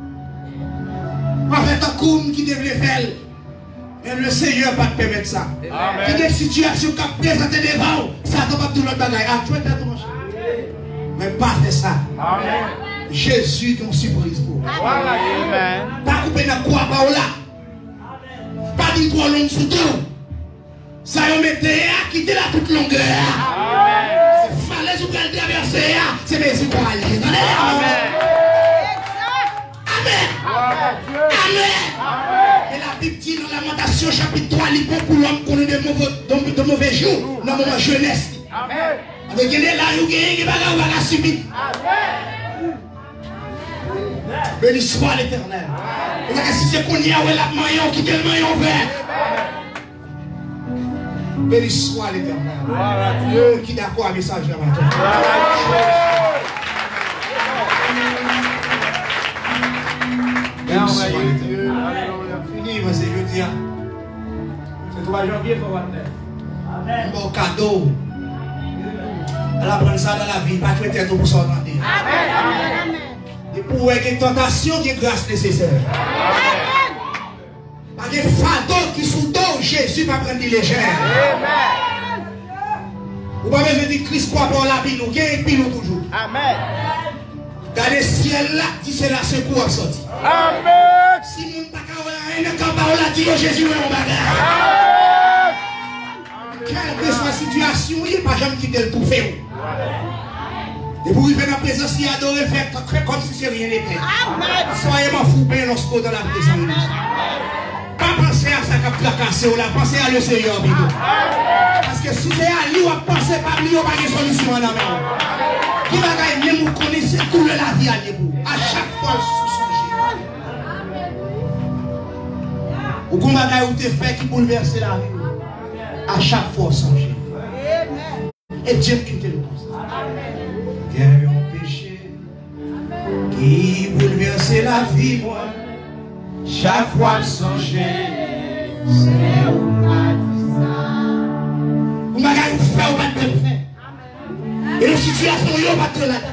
En fait, un coup qui devrait faire. Mais le Seigneur va te permettre ça. Il y a des situations qui sont présentées devant. Ça ne va pas tout le bagage. Ah, tu es tête, mon cher. Mais pas faire ça. Jésus qui est une surprise pour vous. Pas couper dans quoi par là. Pas dire trop long sous tout. Ça y mettait à quitter la toute longueur. C'est falaise ou qu'elle traverser. C'est mes yeux pour aller. Amen. Et la Bible dit dans Lamentation chapitre 3, il faut pour l'homme qu'on ait de mauvais jours dans mon jeunesse. Avec les là, il va subir. Béni soit l'Éternel. Et si c'est qu'on y a, la maillon qui est le maillon vert. Béni soit l'Éternel. Qui est d'accord avec ça, je vais fini, c'est jeudi. C'est 3 janvier, il faut voir. Un bon cadeau. Elle apprend ça dans la vie, pas tout être pour s'entendre. Et pour une tentation, il y a grâce nécessaire. Pas de fardeau qui sous dos, Jésus va prendre des légères. Vous ne pouvez pas dire Christ croit pour la vie, nous, il y a un pilot toujours. Amen. Dans le ciel là, dit c'est la secours à sortir. Amen. Si vous ne pouvez pas dire que parole a dit Jésus est mon bagage. Quelle que soit la situation, il n'y a pas jamais quitté le tout faire. Et pour arriver dans la présence, il adore faire comme si c'est rien n'était. Soyez m'en fou, bien lorsqu'on dans la présence. Pas penser à ça qui a placé ou la penser à le Seigneur. Parce que si c'est à lui, on pense pas à lui, on va avoir une solution dans la main. Qui va gagner, vous connaissez tout la vie à vous. À chaque fois, sous son Ou qu'on va où tu fait qui bouleverse la vie. À chaque fois changer. Et Dieu qui te le pose. Il y a eu un péché qui bouleverse la vie, moi. Chaque fois changer. C'est où la vie ça. Ou ma gars, vous faites ou pas de faire. Et la situation, vous va te la.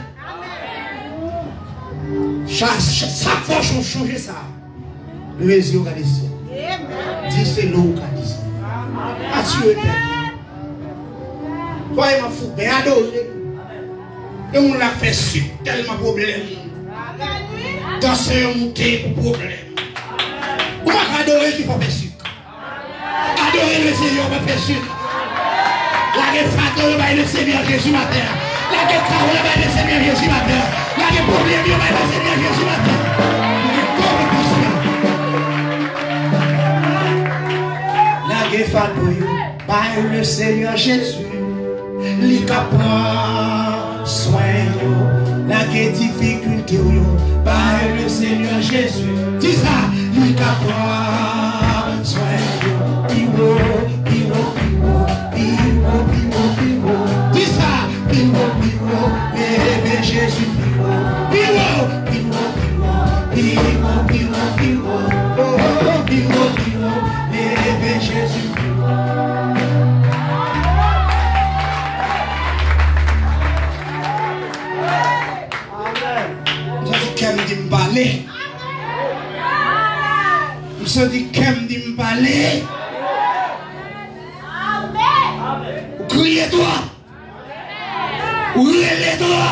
Chaque fois qu'on change ça, le réseau va descendre. Dis c'est l'eau qui a dit. Assurez tête. Toi, il m'a fou, mais adoré. Et on l'a fait suite tellement problème. Danser un monté pour problème. On va adorer qui va faire suite. Adorer le Seigneur va faire suite. La guerre fatale va le Seigneur Jésus matin. La guerre carole va le Seigneur Jésus matin. La guerre problème va le Seigneur Jésus matin. La guerre fatale va le Seigneur Jésus. Li ka prend soin yo. La guerre difficulté yo. Par le Seigneur Jésus. Dis ça. Li ka prend soin yo. Piwo, piwo, piwo, piwo, piwo, piwo. Dis ça. Piwo, piwo, bébé Jésus piwo. Piwo, piwo, piwo, piwo, piwo, piwo. Oh, piwo, piwo, bébé Jésus piwo. Je me dis qu'elle me dit parler. Ou criez-toi. Ou relève-toi.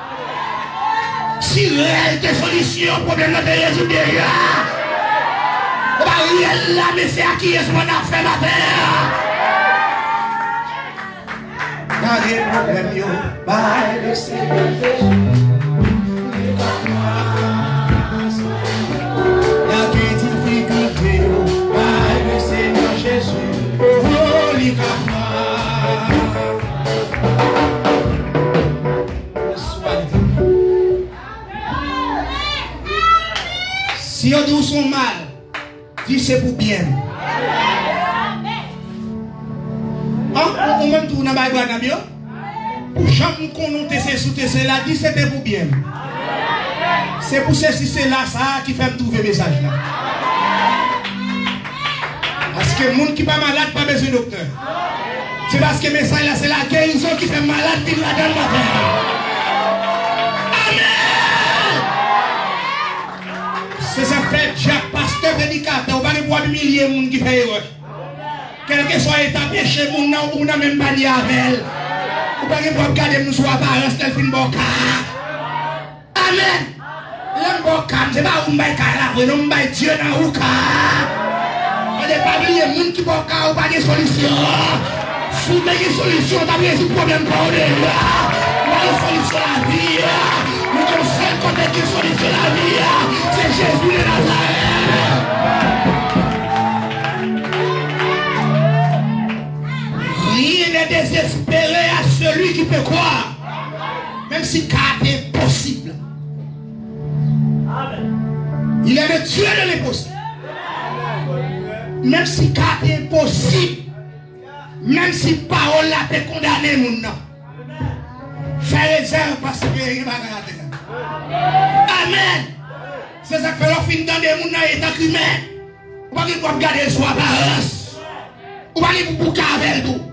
Si réel des solutions au problème de Jésus déjà. On va réel là, mais c'est à qui est-ce qu'on a fait ma terre. Dans les problèmes, yo, par le Seigneur Jésus. Si on dit son mal, dis c'est pour bien. On même tout dans la Bible, pour jamais qu'on note ces sous-tessés là, dis c'était pour bien. C'est pour ceci, c'est là, ça qui fait me trouver le message là. Parce que les gens qui ne sont pas malades, pas besoin de docteur. C'est parce que le message là, c'est la guérison qui fait malade, qui la donne la terre. Amen! C'est ça fait Jacques, pasteur prédicateur, on va les voir des milliers de gens qui font erreur. Quel que soit l'état péché, on n'a même pas dit avec elle. On va pas regarder nous sur l'apparence, tel film bon cas. Amen! L'homme bon cas, c'est pas un bail là, on va Dieu dans le cas. On n'est pas oublié, les gens qui bon cas, on va des solutions. Si vous avez une solution, vous avez un problème pour vous. Vous avez une solution à la vie. Nous sommes seuls quand il y a une solution à la vie. C'est Jésus de Nazareth. Rien n'est désespéré à celui qui peut croire. Même si c'est impossible. Il est le Dieu de l'impossible. Même si c'est impossible. Même si parole là peut condamner mon nom. Fais réserve parce que il va garder. Amen. C'est ça que l'on finit dans des gens dans l'état humain. On va pas garder soi apparence. On va aller pour avec tout.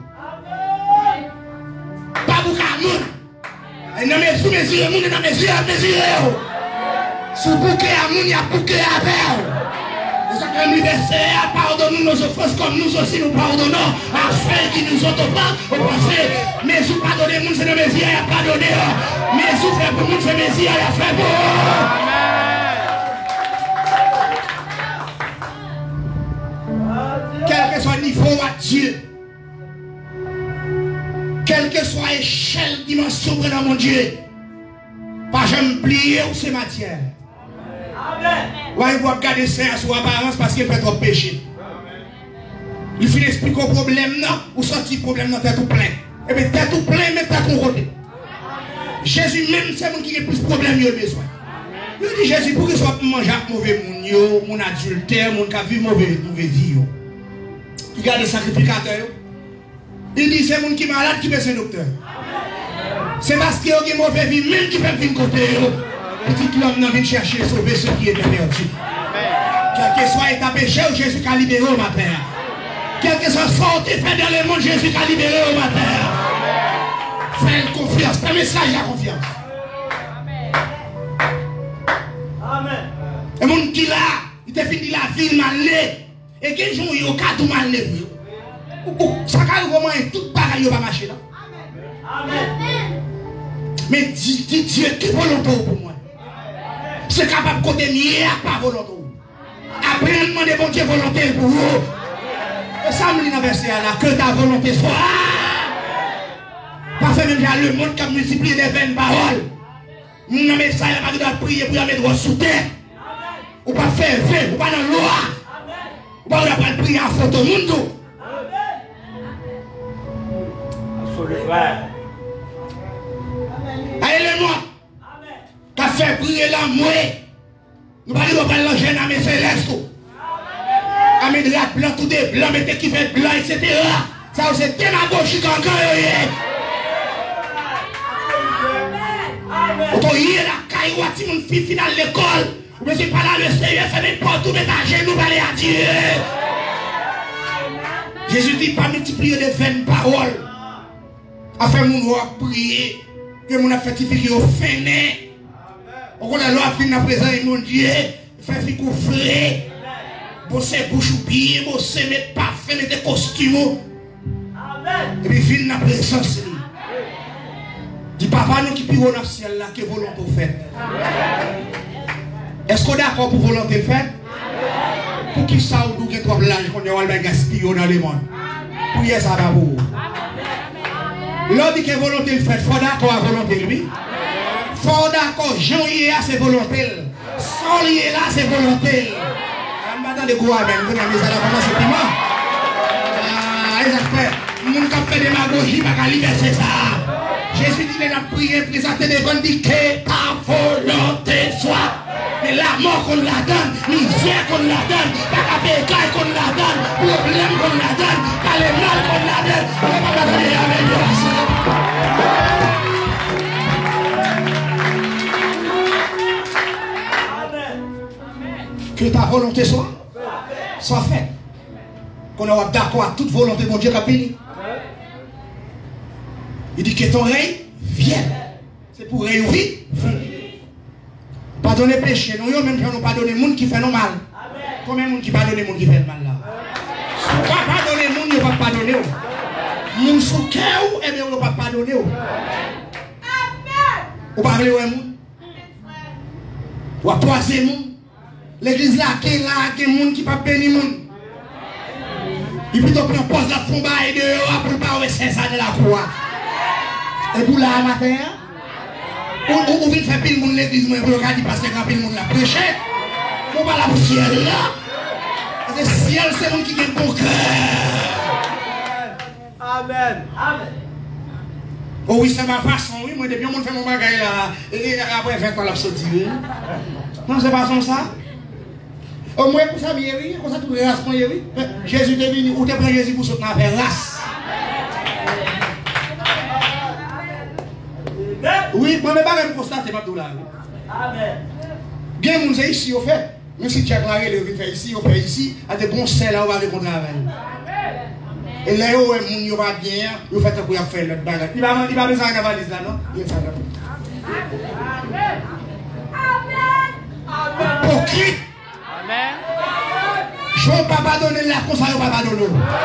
Pas pour moun. Et dans mes yeux, mes yeux, dans mes yeux, mes yeux. Si vous bouquez à moun, il y a bouqué avec. Pardonne-nous nos offenses comme nous aussi nous pardonnons afin qu'ils nous ont offensés. Mais vous pardonnez nous, c'est le Messie à pardonner. Mais vous faites pour nous, c'est le Messie à faire pour. Quel que soit le niveau à Dieu, quelle que soit l'échelle, dimension dans mon Dieu, pas jamais plier ou ces matières. Ouais, il va regarder ça à son apparence parce qu'il fait trop péché. Il finit d'expliquer le problème, non, ou sortir le problème dans tête tout plein. Et bien, tête tout plein, mais tête tout côté. Jésus même, c'est mon qui a plus de problèmes, il a besoin. Il dit Jésus, pour qu'il soit manger mauvais moun, mon adultère, mon qui vit mauvais vie. Il garde le sacrificateur. Il dit c'est moun qui est malade qui peut ser docteur. C'est parce qu'il y a une mauvaise vie, même qui peut venir côté. Petit l'homme vient chercher sauver ceux qui étaient perdus. Quel que soit l'état péché, Jésus a libéré au matin. Quel que soit sorti fait dans le monde, Jésus a libéré au matin. Faites confiance, c'est un message à confiance. Amen. Et mon qui là, il te fini la ville mal. Et quel jour il y a tout mal. Ça va vraiment tout pareil, il va marcher là. Amen. Mais dis Dieu qui est volontaire pour moi. C'est capable de côté mieux, pas volontaire. Après, demander bon Dieu volontaire pour vous. Et ça me dit dans le verset là, que ta volonté soit. Parce que même le monde qui a multiplié des vaines paroles. Mon message là, il va prier pour mettre sous terre. Ou pas faire vrai, ou pas dans la loi. Ou pas prier en photo monde. Allez, moi, qui a fait briller la mouée. Nous allons parler de l'engin à mes célestes. À mes draps blancs, tout des blancs, mettez qui fait blanc, etc. Ça, c'est démagogique encore. Quand il y a la caille, ou si mon fils finit à l'école, ou bien c'est pas là le Seigneur, fait n'importe où, mettre à genoux, parler à Dieu. Jésus dit pas multiplier de vaines paroles. Afin mon roi prier, que mon a fait au fin. On a loi fin à présent et mon Dieu, fait fi coufler. Bosser bouche ou pied, bosser mettre parfum, mettre costume. Et puis fin à présence. Dis papa nous qui pire dans le ciel là, que volonté fait. Est-ce qu'on est d'accord pour volonté faite? Pour qui ça ou nous qui trop blanc qu'on a gaspillé dans le monde? Pour y ça va vous. L'homme dit que volonté le fait, il faut d'accord à volonté lui. Il faut d'accord, Jean y est là, c'est volonté. Saul y est là, c'est volonté. Madame de quoi même, vous n'avez pas commencé pour moi. Les experts, nous avons fait démagogie, pas qu'à libérer ça. Jésus dit qu'il a prié, présenté devant, dit que ta volonté soit. Mais la mort qu'on la donne, misère qu'on la donne, pas qu'à pécaille qu'on la donne, problème qu'on la donne, pas le mal qu'on la donne, on ne va pas donner avec que ta volonté soit faite. Qu'on soit d'accord à toute volonté de mon Dieu qui a béni. Il dit que ton règne vienne. C'est pour réouvrir. Pardonner péché. Nous même nous pardonner les gens qui font mal. Combien de gens qui pardonnent les gens qui font mal là? Si vous ne pas pardonner les gens, vous ne pas pardonner. Les gens sous cœur, et bien vous ne pas pardonner. Vous parlez de gens. Vous poisez les gens. L'église là, qui est là, qui est des gens qui ne peuvent pas bénir les gens. Il plutôt prendre pose la combat et dehors pour ne pas avoir 5 ans de la croix. Et pour là, matin, on vient faire pile monde l'église, mais pour regarder parce que quand pile monde la prêché, on va la pour ciel là. Parce que ciel, c'est le monde qui gagne bon cœur. Amen. Amen. Oh oui, c'est ma façon, oui, moi depuis on fait mon bagage là, et après 20 ans la sortie. Non, c'est pas comme ça. Au moins pour ça, oui, comme ça tout le reste, oui. Jésus est venu, ou tu prends Jésus pour sauter dans la race. Oui, moi, je ne vais pas me constater, ma douleur. Amen. Bien, mon c'est ici, au fait. Même si tu as déclaré, il fait ici, on fait ici, à des bons sels, là, on va aller contre la veille. Et là, où est mon va bien, il fait quoi faire notre bagage. Il va besoin de la valise là, non? Il va faire là. Amen. Hypocrite. Amen. Je ne vais pas pardonner la cause, je ne vais pas pardonner.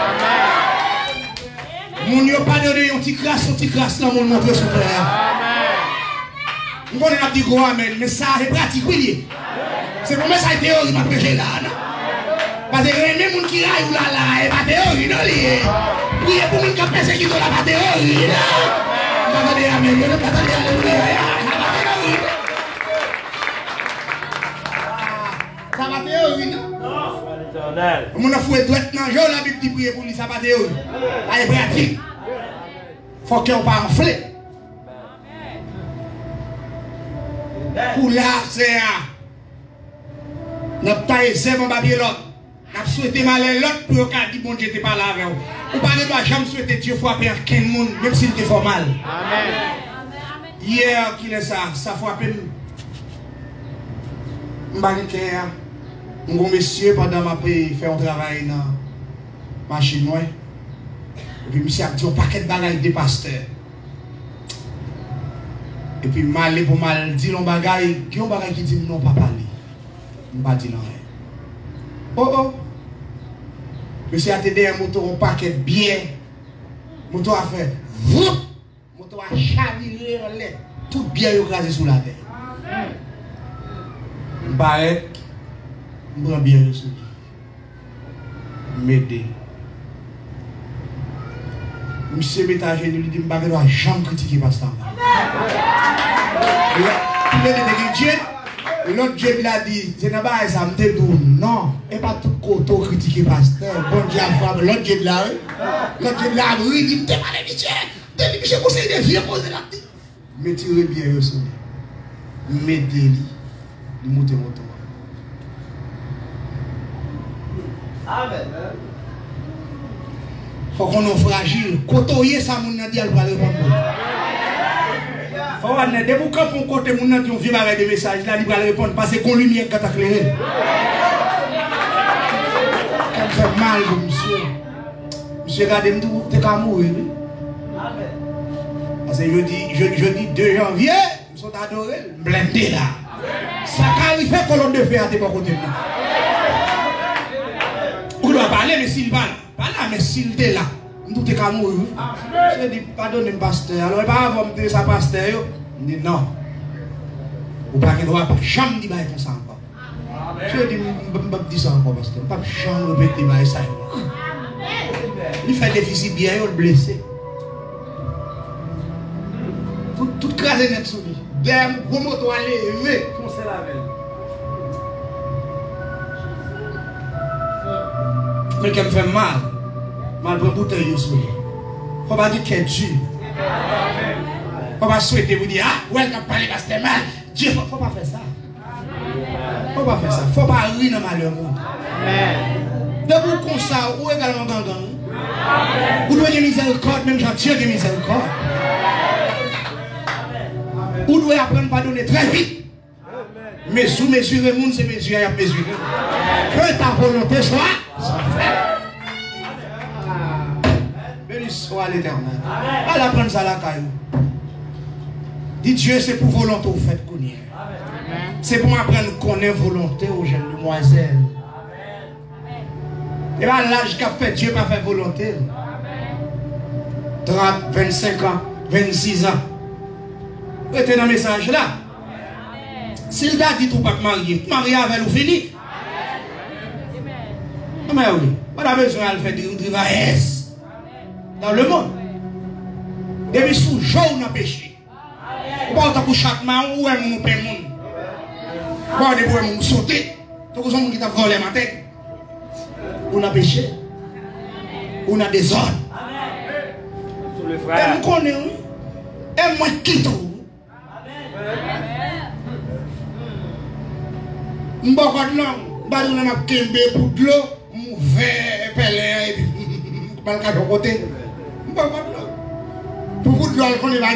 Mon Dieu pas donné un petit crasse là, mon montre sur terre. On connaît la petite gros amen, mais ça c'est pratique, oui. C'est pour moi ça théorie m'a prêché là. Parce que même les gens qui raillent là, et pas théorie, non, lié. Priez pour les gens qui persécutent la pas théorie. Attendez, amen, je ne pas attendre, alléluia. Ça va théorie, non? On a fouet droite dans le la Bible qui prie pour lui, ça va théorie. Ça est pratique. Il faut qu'on pas enfler. pour là, c'est n'a pas essayé mon babier l'autre. N'a souhaité mal l'autre pour qu'à dire bon Dieu t'es pas là avec vous. Ou pas ne pas jamais souhaiter Dieu frapper quelqu'un monde même s'il était fort mal. Amen. Hier qui est ça frappe m'baniquer mon monsieur pendant m'a fait un travail dans machine moi. Et puis monsieur a dit un paquet de bagages de pasteur. Et puis mal pour mal dire un bagage qui dit non pas parler. M'pas dire non. Oh. Monsieur a t'aidé un moto un paquet bien. Moto a fait moto a chaviré en l'air. Tout bien écrasé sous la terre. M'barré. M'prend bien sous. M'aider. Monsieur Métager lui dit m'barré doit jamais critiquer pasteur. L'autre Dieu l'a dit, c'est pas ça, me dit non, et pas tout côté critiquer pasteur. Bon Dieu a frappé, l'autre Dieu l'a oui, il dit, t'es pas les bichets, conseil des vieux, poser la petite. Mais tirez bien le son. Mettez-lui, il monte mon tour. Amen. Faut qu'on est fragile. Côtoyer ça, mon a dit, elle va répondre. Faut qu'on ait des bouquins pour côté, mon a dit, on vient avec des messages, là, il va répondre, parce que qu'on lumière quand t'as éclairé. Ça me fait mal, monsieur. Monsieur, regardez-moi, t'es qu'à mourir. Amen. Parce que jeudi 2 janvier, nous sommes adorés, blindés là. Ça arrive colonne de fer à tes côté là. On doit parler, mais s'il parle, pas là, mais s'il est là, nous sommes qu'à mourir. Je dis, pardonnez-moi, pasteur. Alors, il va avoir me dire ça, pasteur. Il dit non. Ou pas qu'il ne doit pas jamais dire comme ça encore. Je dis, je ne dis ça encore, pasteur. Je ne peux jamais répéter ça. Il fait déficit bien, il est blessé. Tout crasé net sous lui. Derrière, vos motos à lever. Foncez la veille. Mais qui me fait mal. Mal pour bouteille sous lui. Faut pas dire qu'il est Dieu. Faut pas souhaiter vous dire, ah, ouais, t'as parlé parce que t'es mal. Dieu, faut pas faire ça. Faut pas faire ça. Faut pas rire dans le malheur. De vous comme ça, ou également gangan. Vous devez miséricorde, même quand Dieu est miséricorde. Vous devez apprendre à pardonner très vite. Mais sous mesurer le monde, c'est mesurer à mesurer. Que ta volonté soit faite. Béni soit l'Éternel. Allez apprendre ça à la caillou. Dit Dieu, c'est pour volonté vous faites connaître. C'est pour apprendre à connaître volonté aux jeunes demoiselles. Et là, l'âge qu'a fait Dieu pas fait volonté. 30, 25 ans, 26 ans. Vous êtes dans le message là. S'il t'a dit tout pas marier, marier avec vous fini. Mais oui, on a besoin de faire des rivailles dans le monde. Depuis sous jour on a péché. On va pour chaque main où est mon père monde. On va devoir sauter. Tout le monde qui t'a volé ma tête. On a péché. On a des ordres. Et nous connaissons. Et moi qui tout. Je ne sais pas si je kembe pour de l'eau, je vais peler et puis je vais le côté. Je ne sais pas pour vous de l'eau, je ne vais pas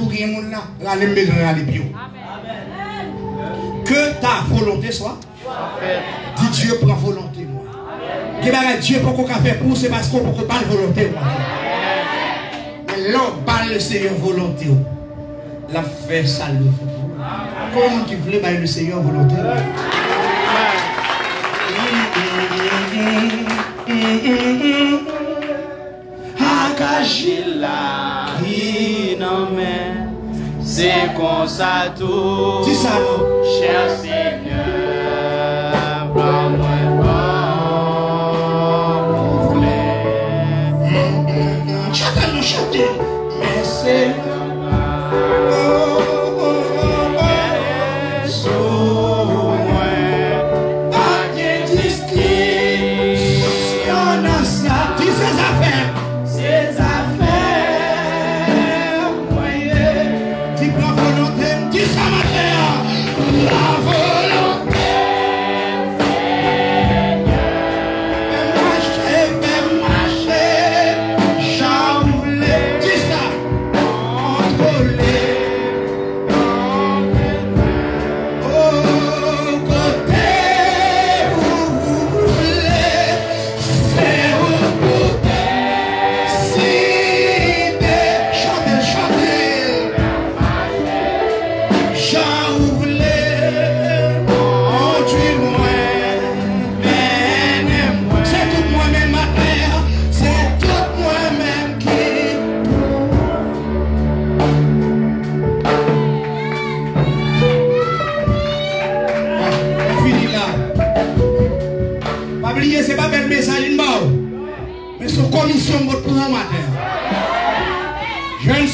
que ta volonté soit faite. Dis Dieu prend volonté. Dieu pour qu'on fait pour c'est parce qu'on peut pas de volonté. Mais l'homme parle le Seigneur volonté. La fait ça le fait. Comment tu voulais le Seigneur volonté? Akashila inome, c'est comme ça tout. Dis ça, cher Seigneur, prends-moi comme mon chantez, nous chantez. Mais c'est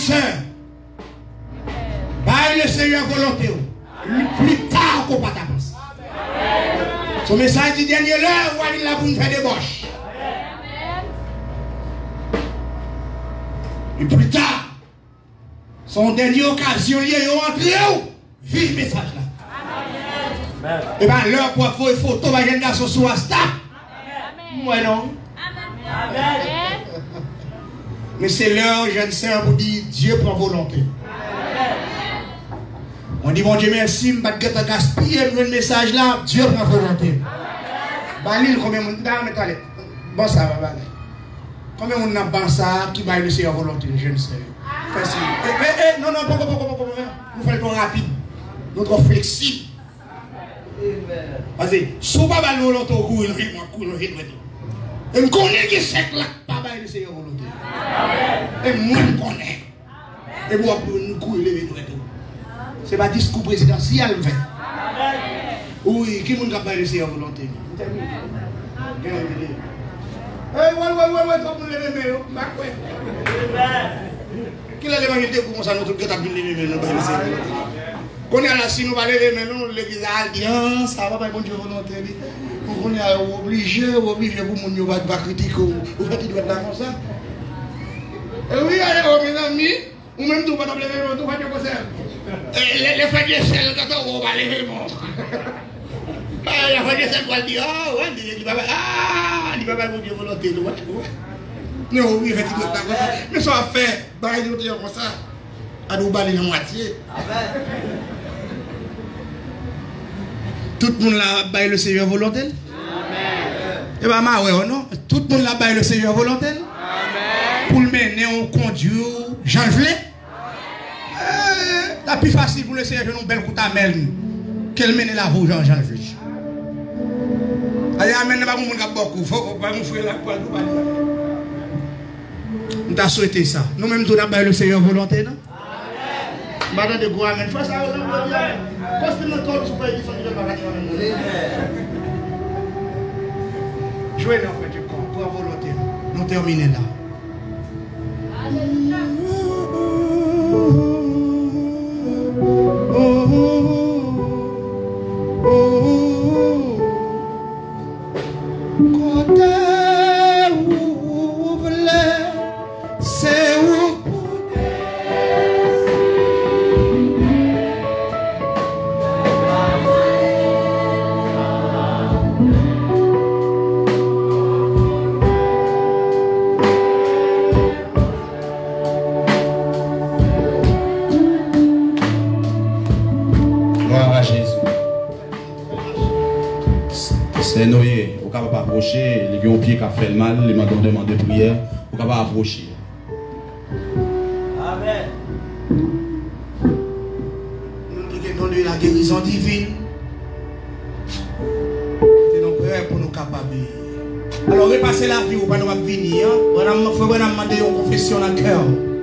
guérisseur. Bye le Seigneur volonté. Plus tard qu'on pas t'avancer. Son message dit dernière heure, où il a pour nous faire des boches. Et plus tard, son dernière occasion, il est rentré où? Vive le message là. Et bien l'heure pour faire une photo, il y a un garçon sur WhatsApp. Moi non. Mais c'est l'heure, jeune sœur, pour dire Dieu prend volonté. On dit, mon Dieu, merci, je ne vais pas gaspiller le message là, Dieu prend volonté. Balil, combien de monde bon, ça va, combien de monde n'a pas ça qui va laisser la volonté, je ne sais. Facile. Non, nous faisons trop rapide, nous trop flexible. Vas-y, si vous ne pas volonté, vous courez, et je connais qui c'est là, pas laisser la volonté. Et moi, je connais. Et moi, nous courons, c'est pas discours présidentiel. Oui, qui m'a pas laissé la volonté? Qui l'a demandé pour ça, notre gars a bien levé, nous quand on est là, si nous allons lever, nous l'église a dit, ça va pas bon Dieu volonté. On est obligé pour nous ne pas critiquer. Vous faites il doit être là comme ça. Et oui, alors mes amis, ou même tout pas lever, tout pas comme ça. Les frères de sel, quand on va lever, bon. La frère de sel va dire, ah ouais, il va pas bon Dieu volonté. Non, oui, effectivement, mais ça va faire, il nous dit comme ça, à nous balayer la moitié. Tout le monde là baille le Seigneur volonté. Amen. Et bien, non? Tout le monde là baille le Seigneur volonté. Amen. Pour le mener, on conduit, j'en veux. La plus facile pour le Seigneur, c'est une belle coupe à mène. Qu'elle mène la roue, j'en veux. Allez, amène pas mon gars beaucoup. Faut pas nous faire la poêle. Nous t'as souhaité ça. Nous-mêmes, tout d'abord, le Seigneur volonté, non? Madame de Gouamen, il faut ça, on va dire. Quand notre corps, je peux dire, il faut dire, jouez dans le corps, pour la volonté. Nous terminons là. Noé, vous ne pouvez pas approcher, les gens pieds qui ont fait le mal, les gens qui ont demandé prière, vous ne pouvez pas approcher. Amen. Nous avons la guérison divine. C'est nos prières pour nous capables. Alors, repasser la vie, ou pas nous venir. On va demander une confession dans le cœur.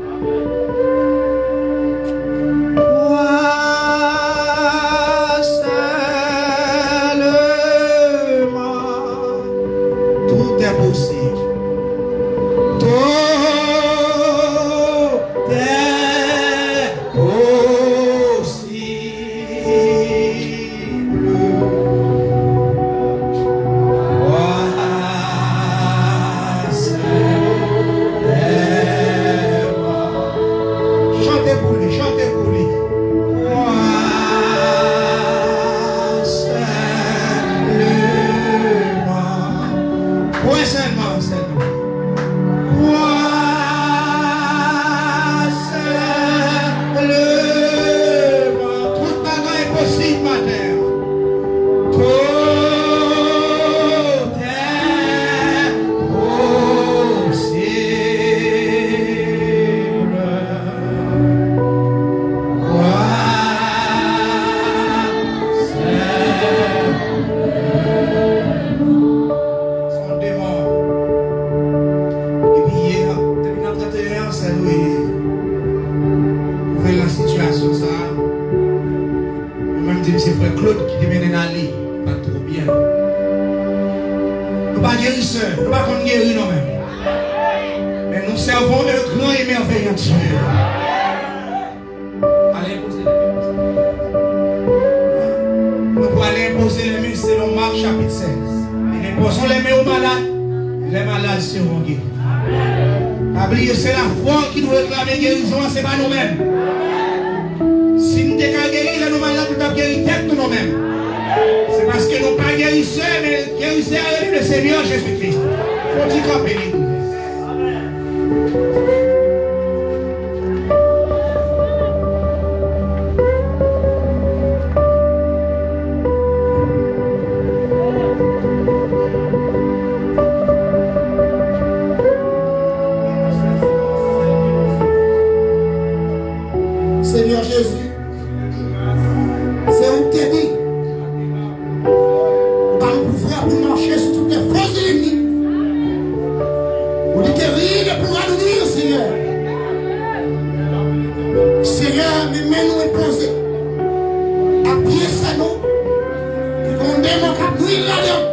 Nous ne pouvons pas guérir nous-mêmes. Mais nous servons un grand et merveilleux Dieu. chapitre 16. Et posons les mains aux malades, les malades seront guéris. Oubliez, c'est la foi qui nous réclame guérison, ce n'est pas nous-mêmes. Si nous sommes guéris, nous malades, nous sommes guéris tête de nous-mêmes. C'est parce que nous ne sommes pas guérisseurs, mais guérisseurs avec le Seigneur Jésus-Christ. Faut-il camper l'église? Seigneur Jésus, c'est où tu dit, dans le pouvoir pour marcher sur toutes les forces de l'ennemi. On dit que rien ne pourra nous dire, Seigneur. Seigneur, mes mains nous imposées. Appuyez ça, nous. Que qu'on démon cap nous là-dedans.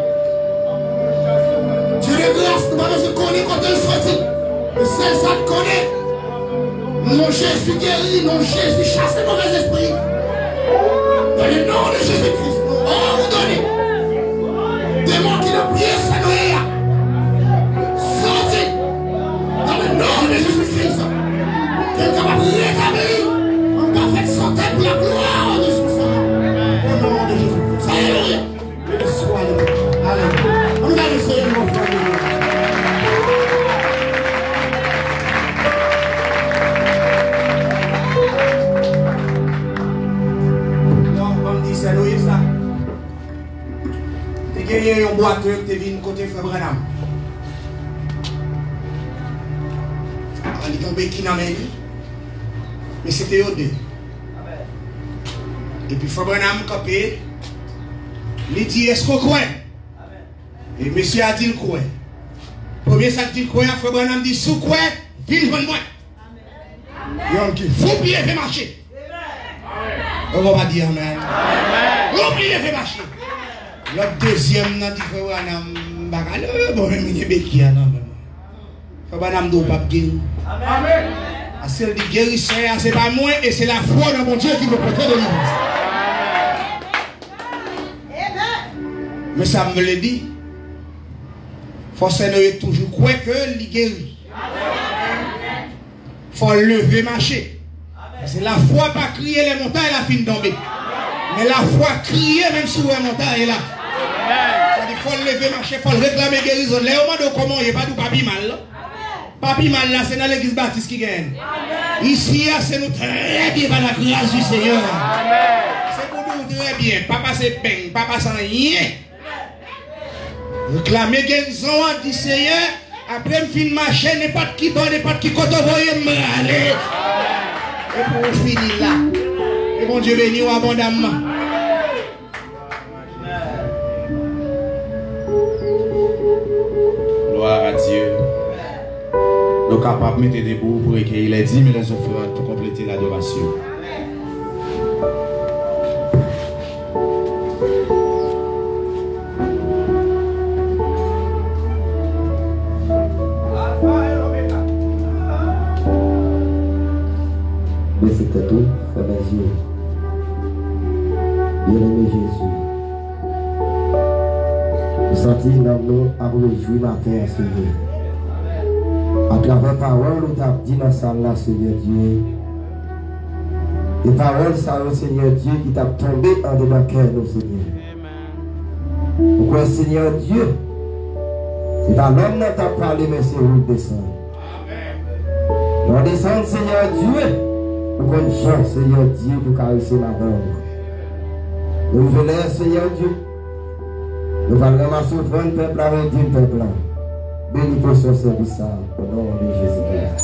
Dieu de grâce, nous allons connaître quand elle sortit. Et celle ça te connaît. Non, Jésus guérit, non, Jésus chasse les mauvais esprits. Dans le nom de Jésus-Christ, ordonnez. Démon qui ne prie sa noyade. Sortez. Dans le nom de Jésus-Christ. Quelqu'un va rétablir en parfaite santé pour la gloire de son sang. Au nom de Jésus-Christ. Alléluia. Soyez. Alléluia. On va essayer de mon frère. Il y a un boiteux qui vient côté Frère Branham. Il est tombé qui n'a pas dit. Mais c'était eux deux. Et puis Frère Branham campé. Il dit est-ce qu'on croit? Et monsieur a dit le croit. Premier ça dit le croit. Frère Branham dit sous quoi? Ville devant moi. Il y a un qui faut bien faire marcher. On va dire amen. Faut bien faire marcher. Le deuxième n'a dit frère Branham bagale bon même il est béquille non même frère Branham do pas gagner amen à celle de guérisseur c'est pas moi et c'est la foi dans mon Dieu qui me porte de l'Église mais ça me le dit faut s'énerver toujours quoi que il guérit faut lever marcher c'est la foi pas crier les montagnes la fin tomber mais la foi crier même sur les montagnes là. Il faut lever marcher, il faut réclamer guérison. Les hommes comment il n'y a pas de papi mal. Papi mal là, c'est dans l'église baptiste qui gagne. Ici, c'est nous très bien par la grâce du Seigneur. C'est pour nous très bien. Papa c'est peine, papa sans rien. Réclamer guérison du Seigneur. Après, je finis marcher, n'importe qui bon, n'importe qui côté, vous voyez me aller. Et pour finir là. Et bon Dieu béni abondamment. Gloire à Dieu. Nous sommes capables de mettre debout pour recueillir les 10 000 offrandes pour compléter l'adoration. Mais c'était tout, frère mes yeux. Bien-aimé Jésus. Nous sentons dans nous à vous réjouir matin, Seigneur. À travers la parole, nous t'avons dit dans la salle là, Seigneur Dieu. Les paroles, ça, Seigneur Dieu, qui t'a tombé en dedans de cœur, Seigneur. Pourquoi, Seigneur Dieu, c'est pas l'homme qui t'a parlé, mais c'est vous qui descendez. Nous descendons, Seigneur Dieu, pour qu'on chante, Seigneur Dieu, pour caresser ma bande. Nous venons, Seigneur Dieu. Nous allons ramasser le peuple avec Dieu, peuple. Béni pour son service, au nom de Jésus-Christ.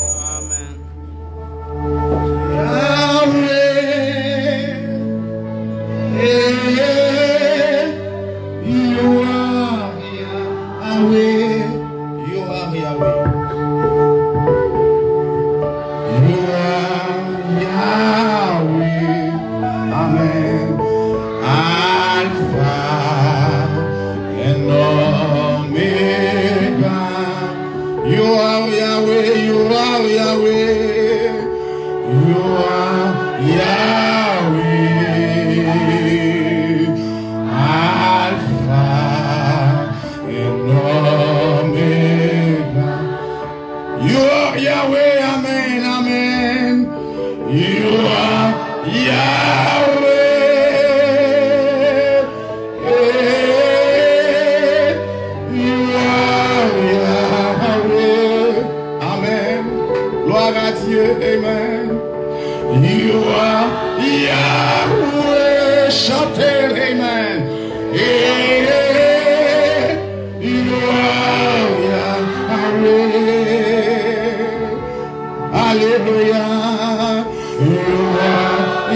Alpha You are Yahweh. You are Yahweh. Amen. Gloire à Dieu. Amen. You are Yahweh. Chantez. Amen. You are Yahweh. Alléluia. You are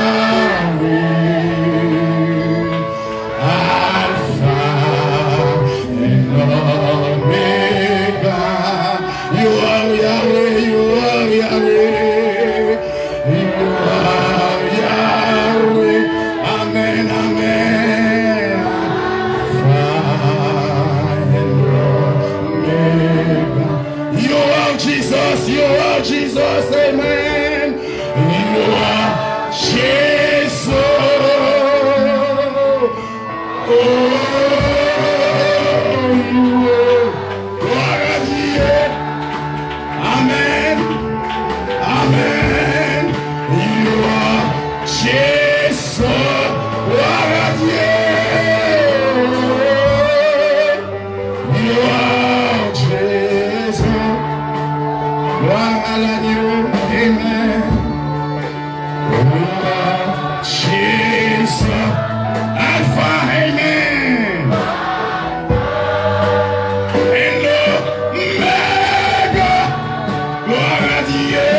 Yahweh. Alpha and Omega. You are Yahweh. You are Yahweh. You are Yahweh. Amen. Amen. Alpha and Omega. You are Jesus. You are Jesus. Amen. You are Jesus. Oh, you are. Gloire à Dieu. Amen. Amen. You are Jesus. Gloire à Dieu. You are Jesus. Gloire à l'agneau. Amen. You are Jesus. Alpha. Amen. And Omega. Gloire à Dieu.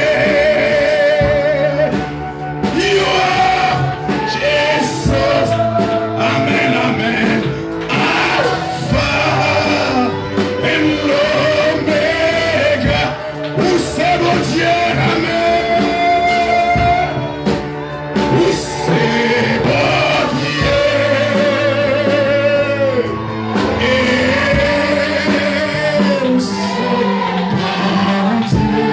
You are Jesus. Amen, amen. Alpha and Omega. Où c'est mon Dieu? Amen. Où c'est mon Dieu? Où c'est mon Dieu?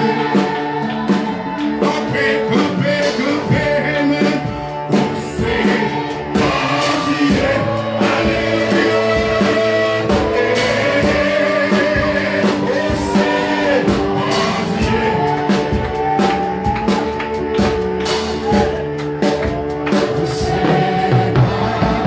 Campé, amen. Où c'est mon Dieu? Alléluia. Où c'est mon Dieu? Où c'est mon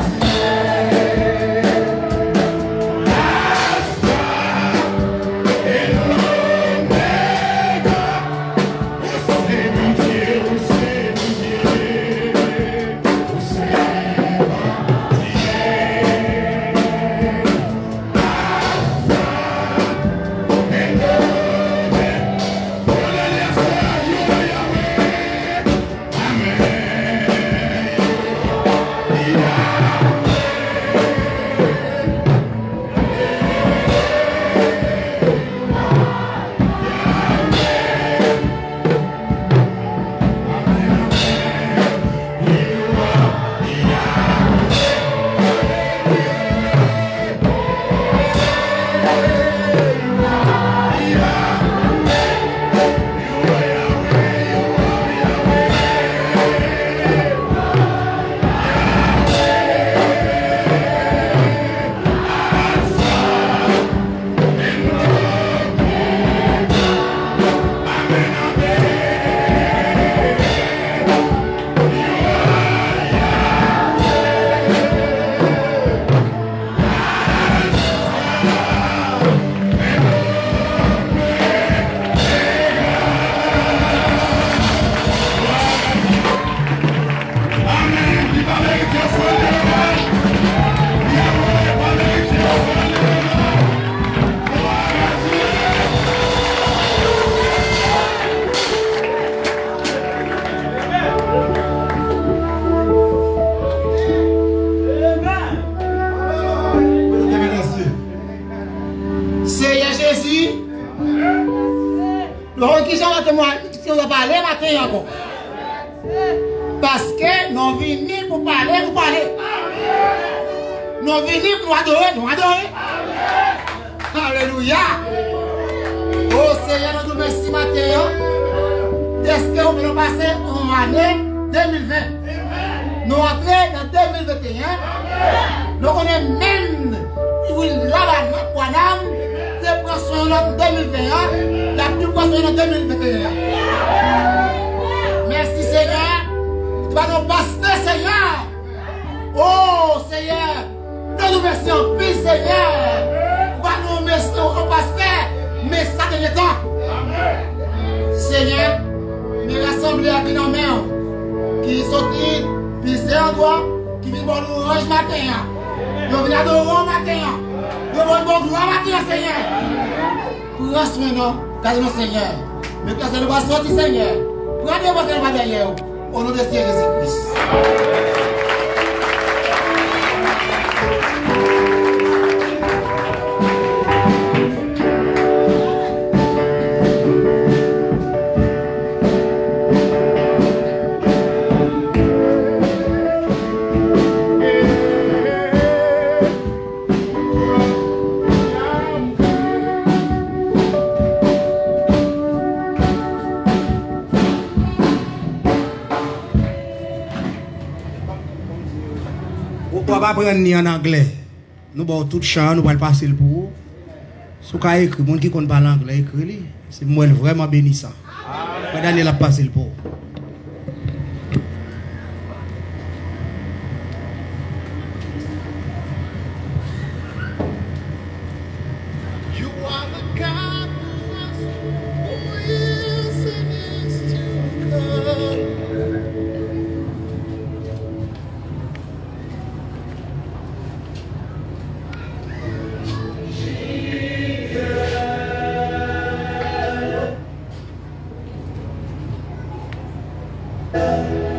Donc, qui j'en si on a parlé matin encore. Parce que nous venons pour parler, pour parler. Nous venons pour adorer, nous adorer. Alléluia. Oh Seigneur, nous merci matin. Est-ce que nous venons passer en année 2020? Nous entrons dans 2021. Nous connaissons même là-bas, c'est pour soin en 2021, la plus prochaine en 2021. merci en plus, Seigneur. Pour nous merci au pasteur, mais ça de l'État. Seigneur, nous rassemblons à qui dans main, qui sont puis c'est un doigt, qui vient pour nous orange matin. Nous venons adorer matin. Nous venons pour gloire matin, Seigneur. Pour rester maintenant, car nous, Seigneur. Mais quand ça nous va sortir, Seigneur, prenez votre voix derrière vous, au nom de Seigneur Jésus-Christ. On va apprendre ni en anglais. Nous avons tout chant, nous allons passer le pour. Si vous avez écrit, les gens qui ne parlent pas anglais, écrit. C'est moi vraiment bénissant. On va aller la passer le pour. Yeah.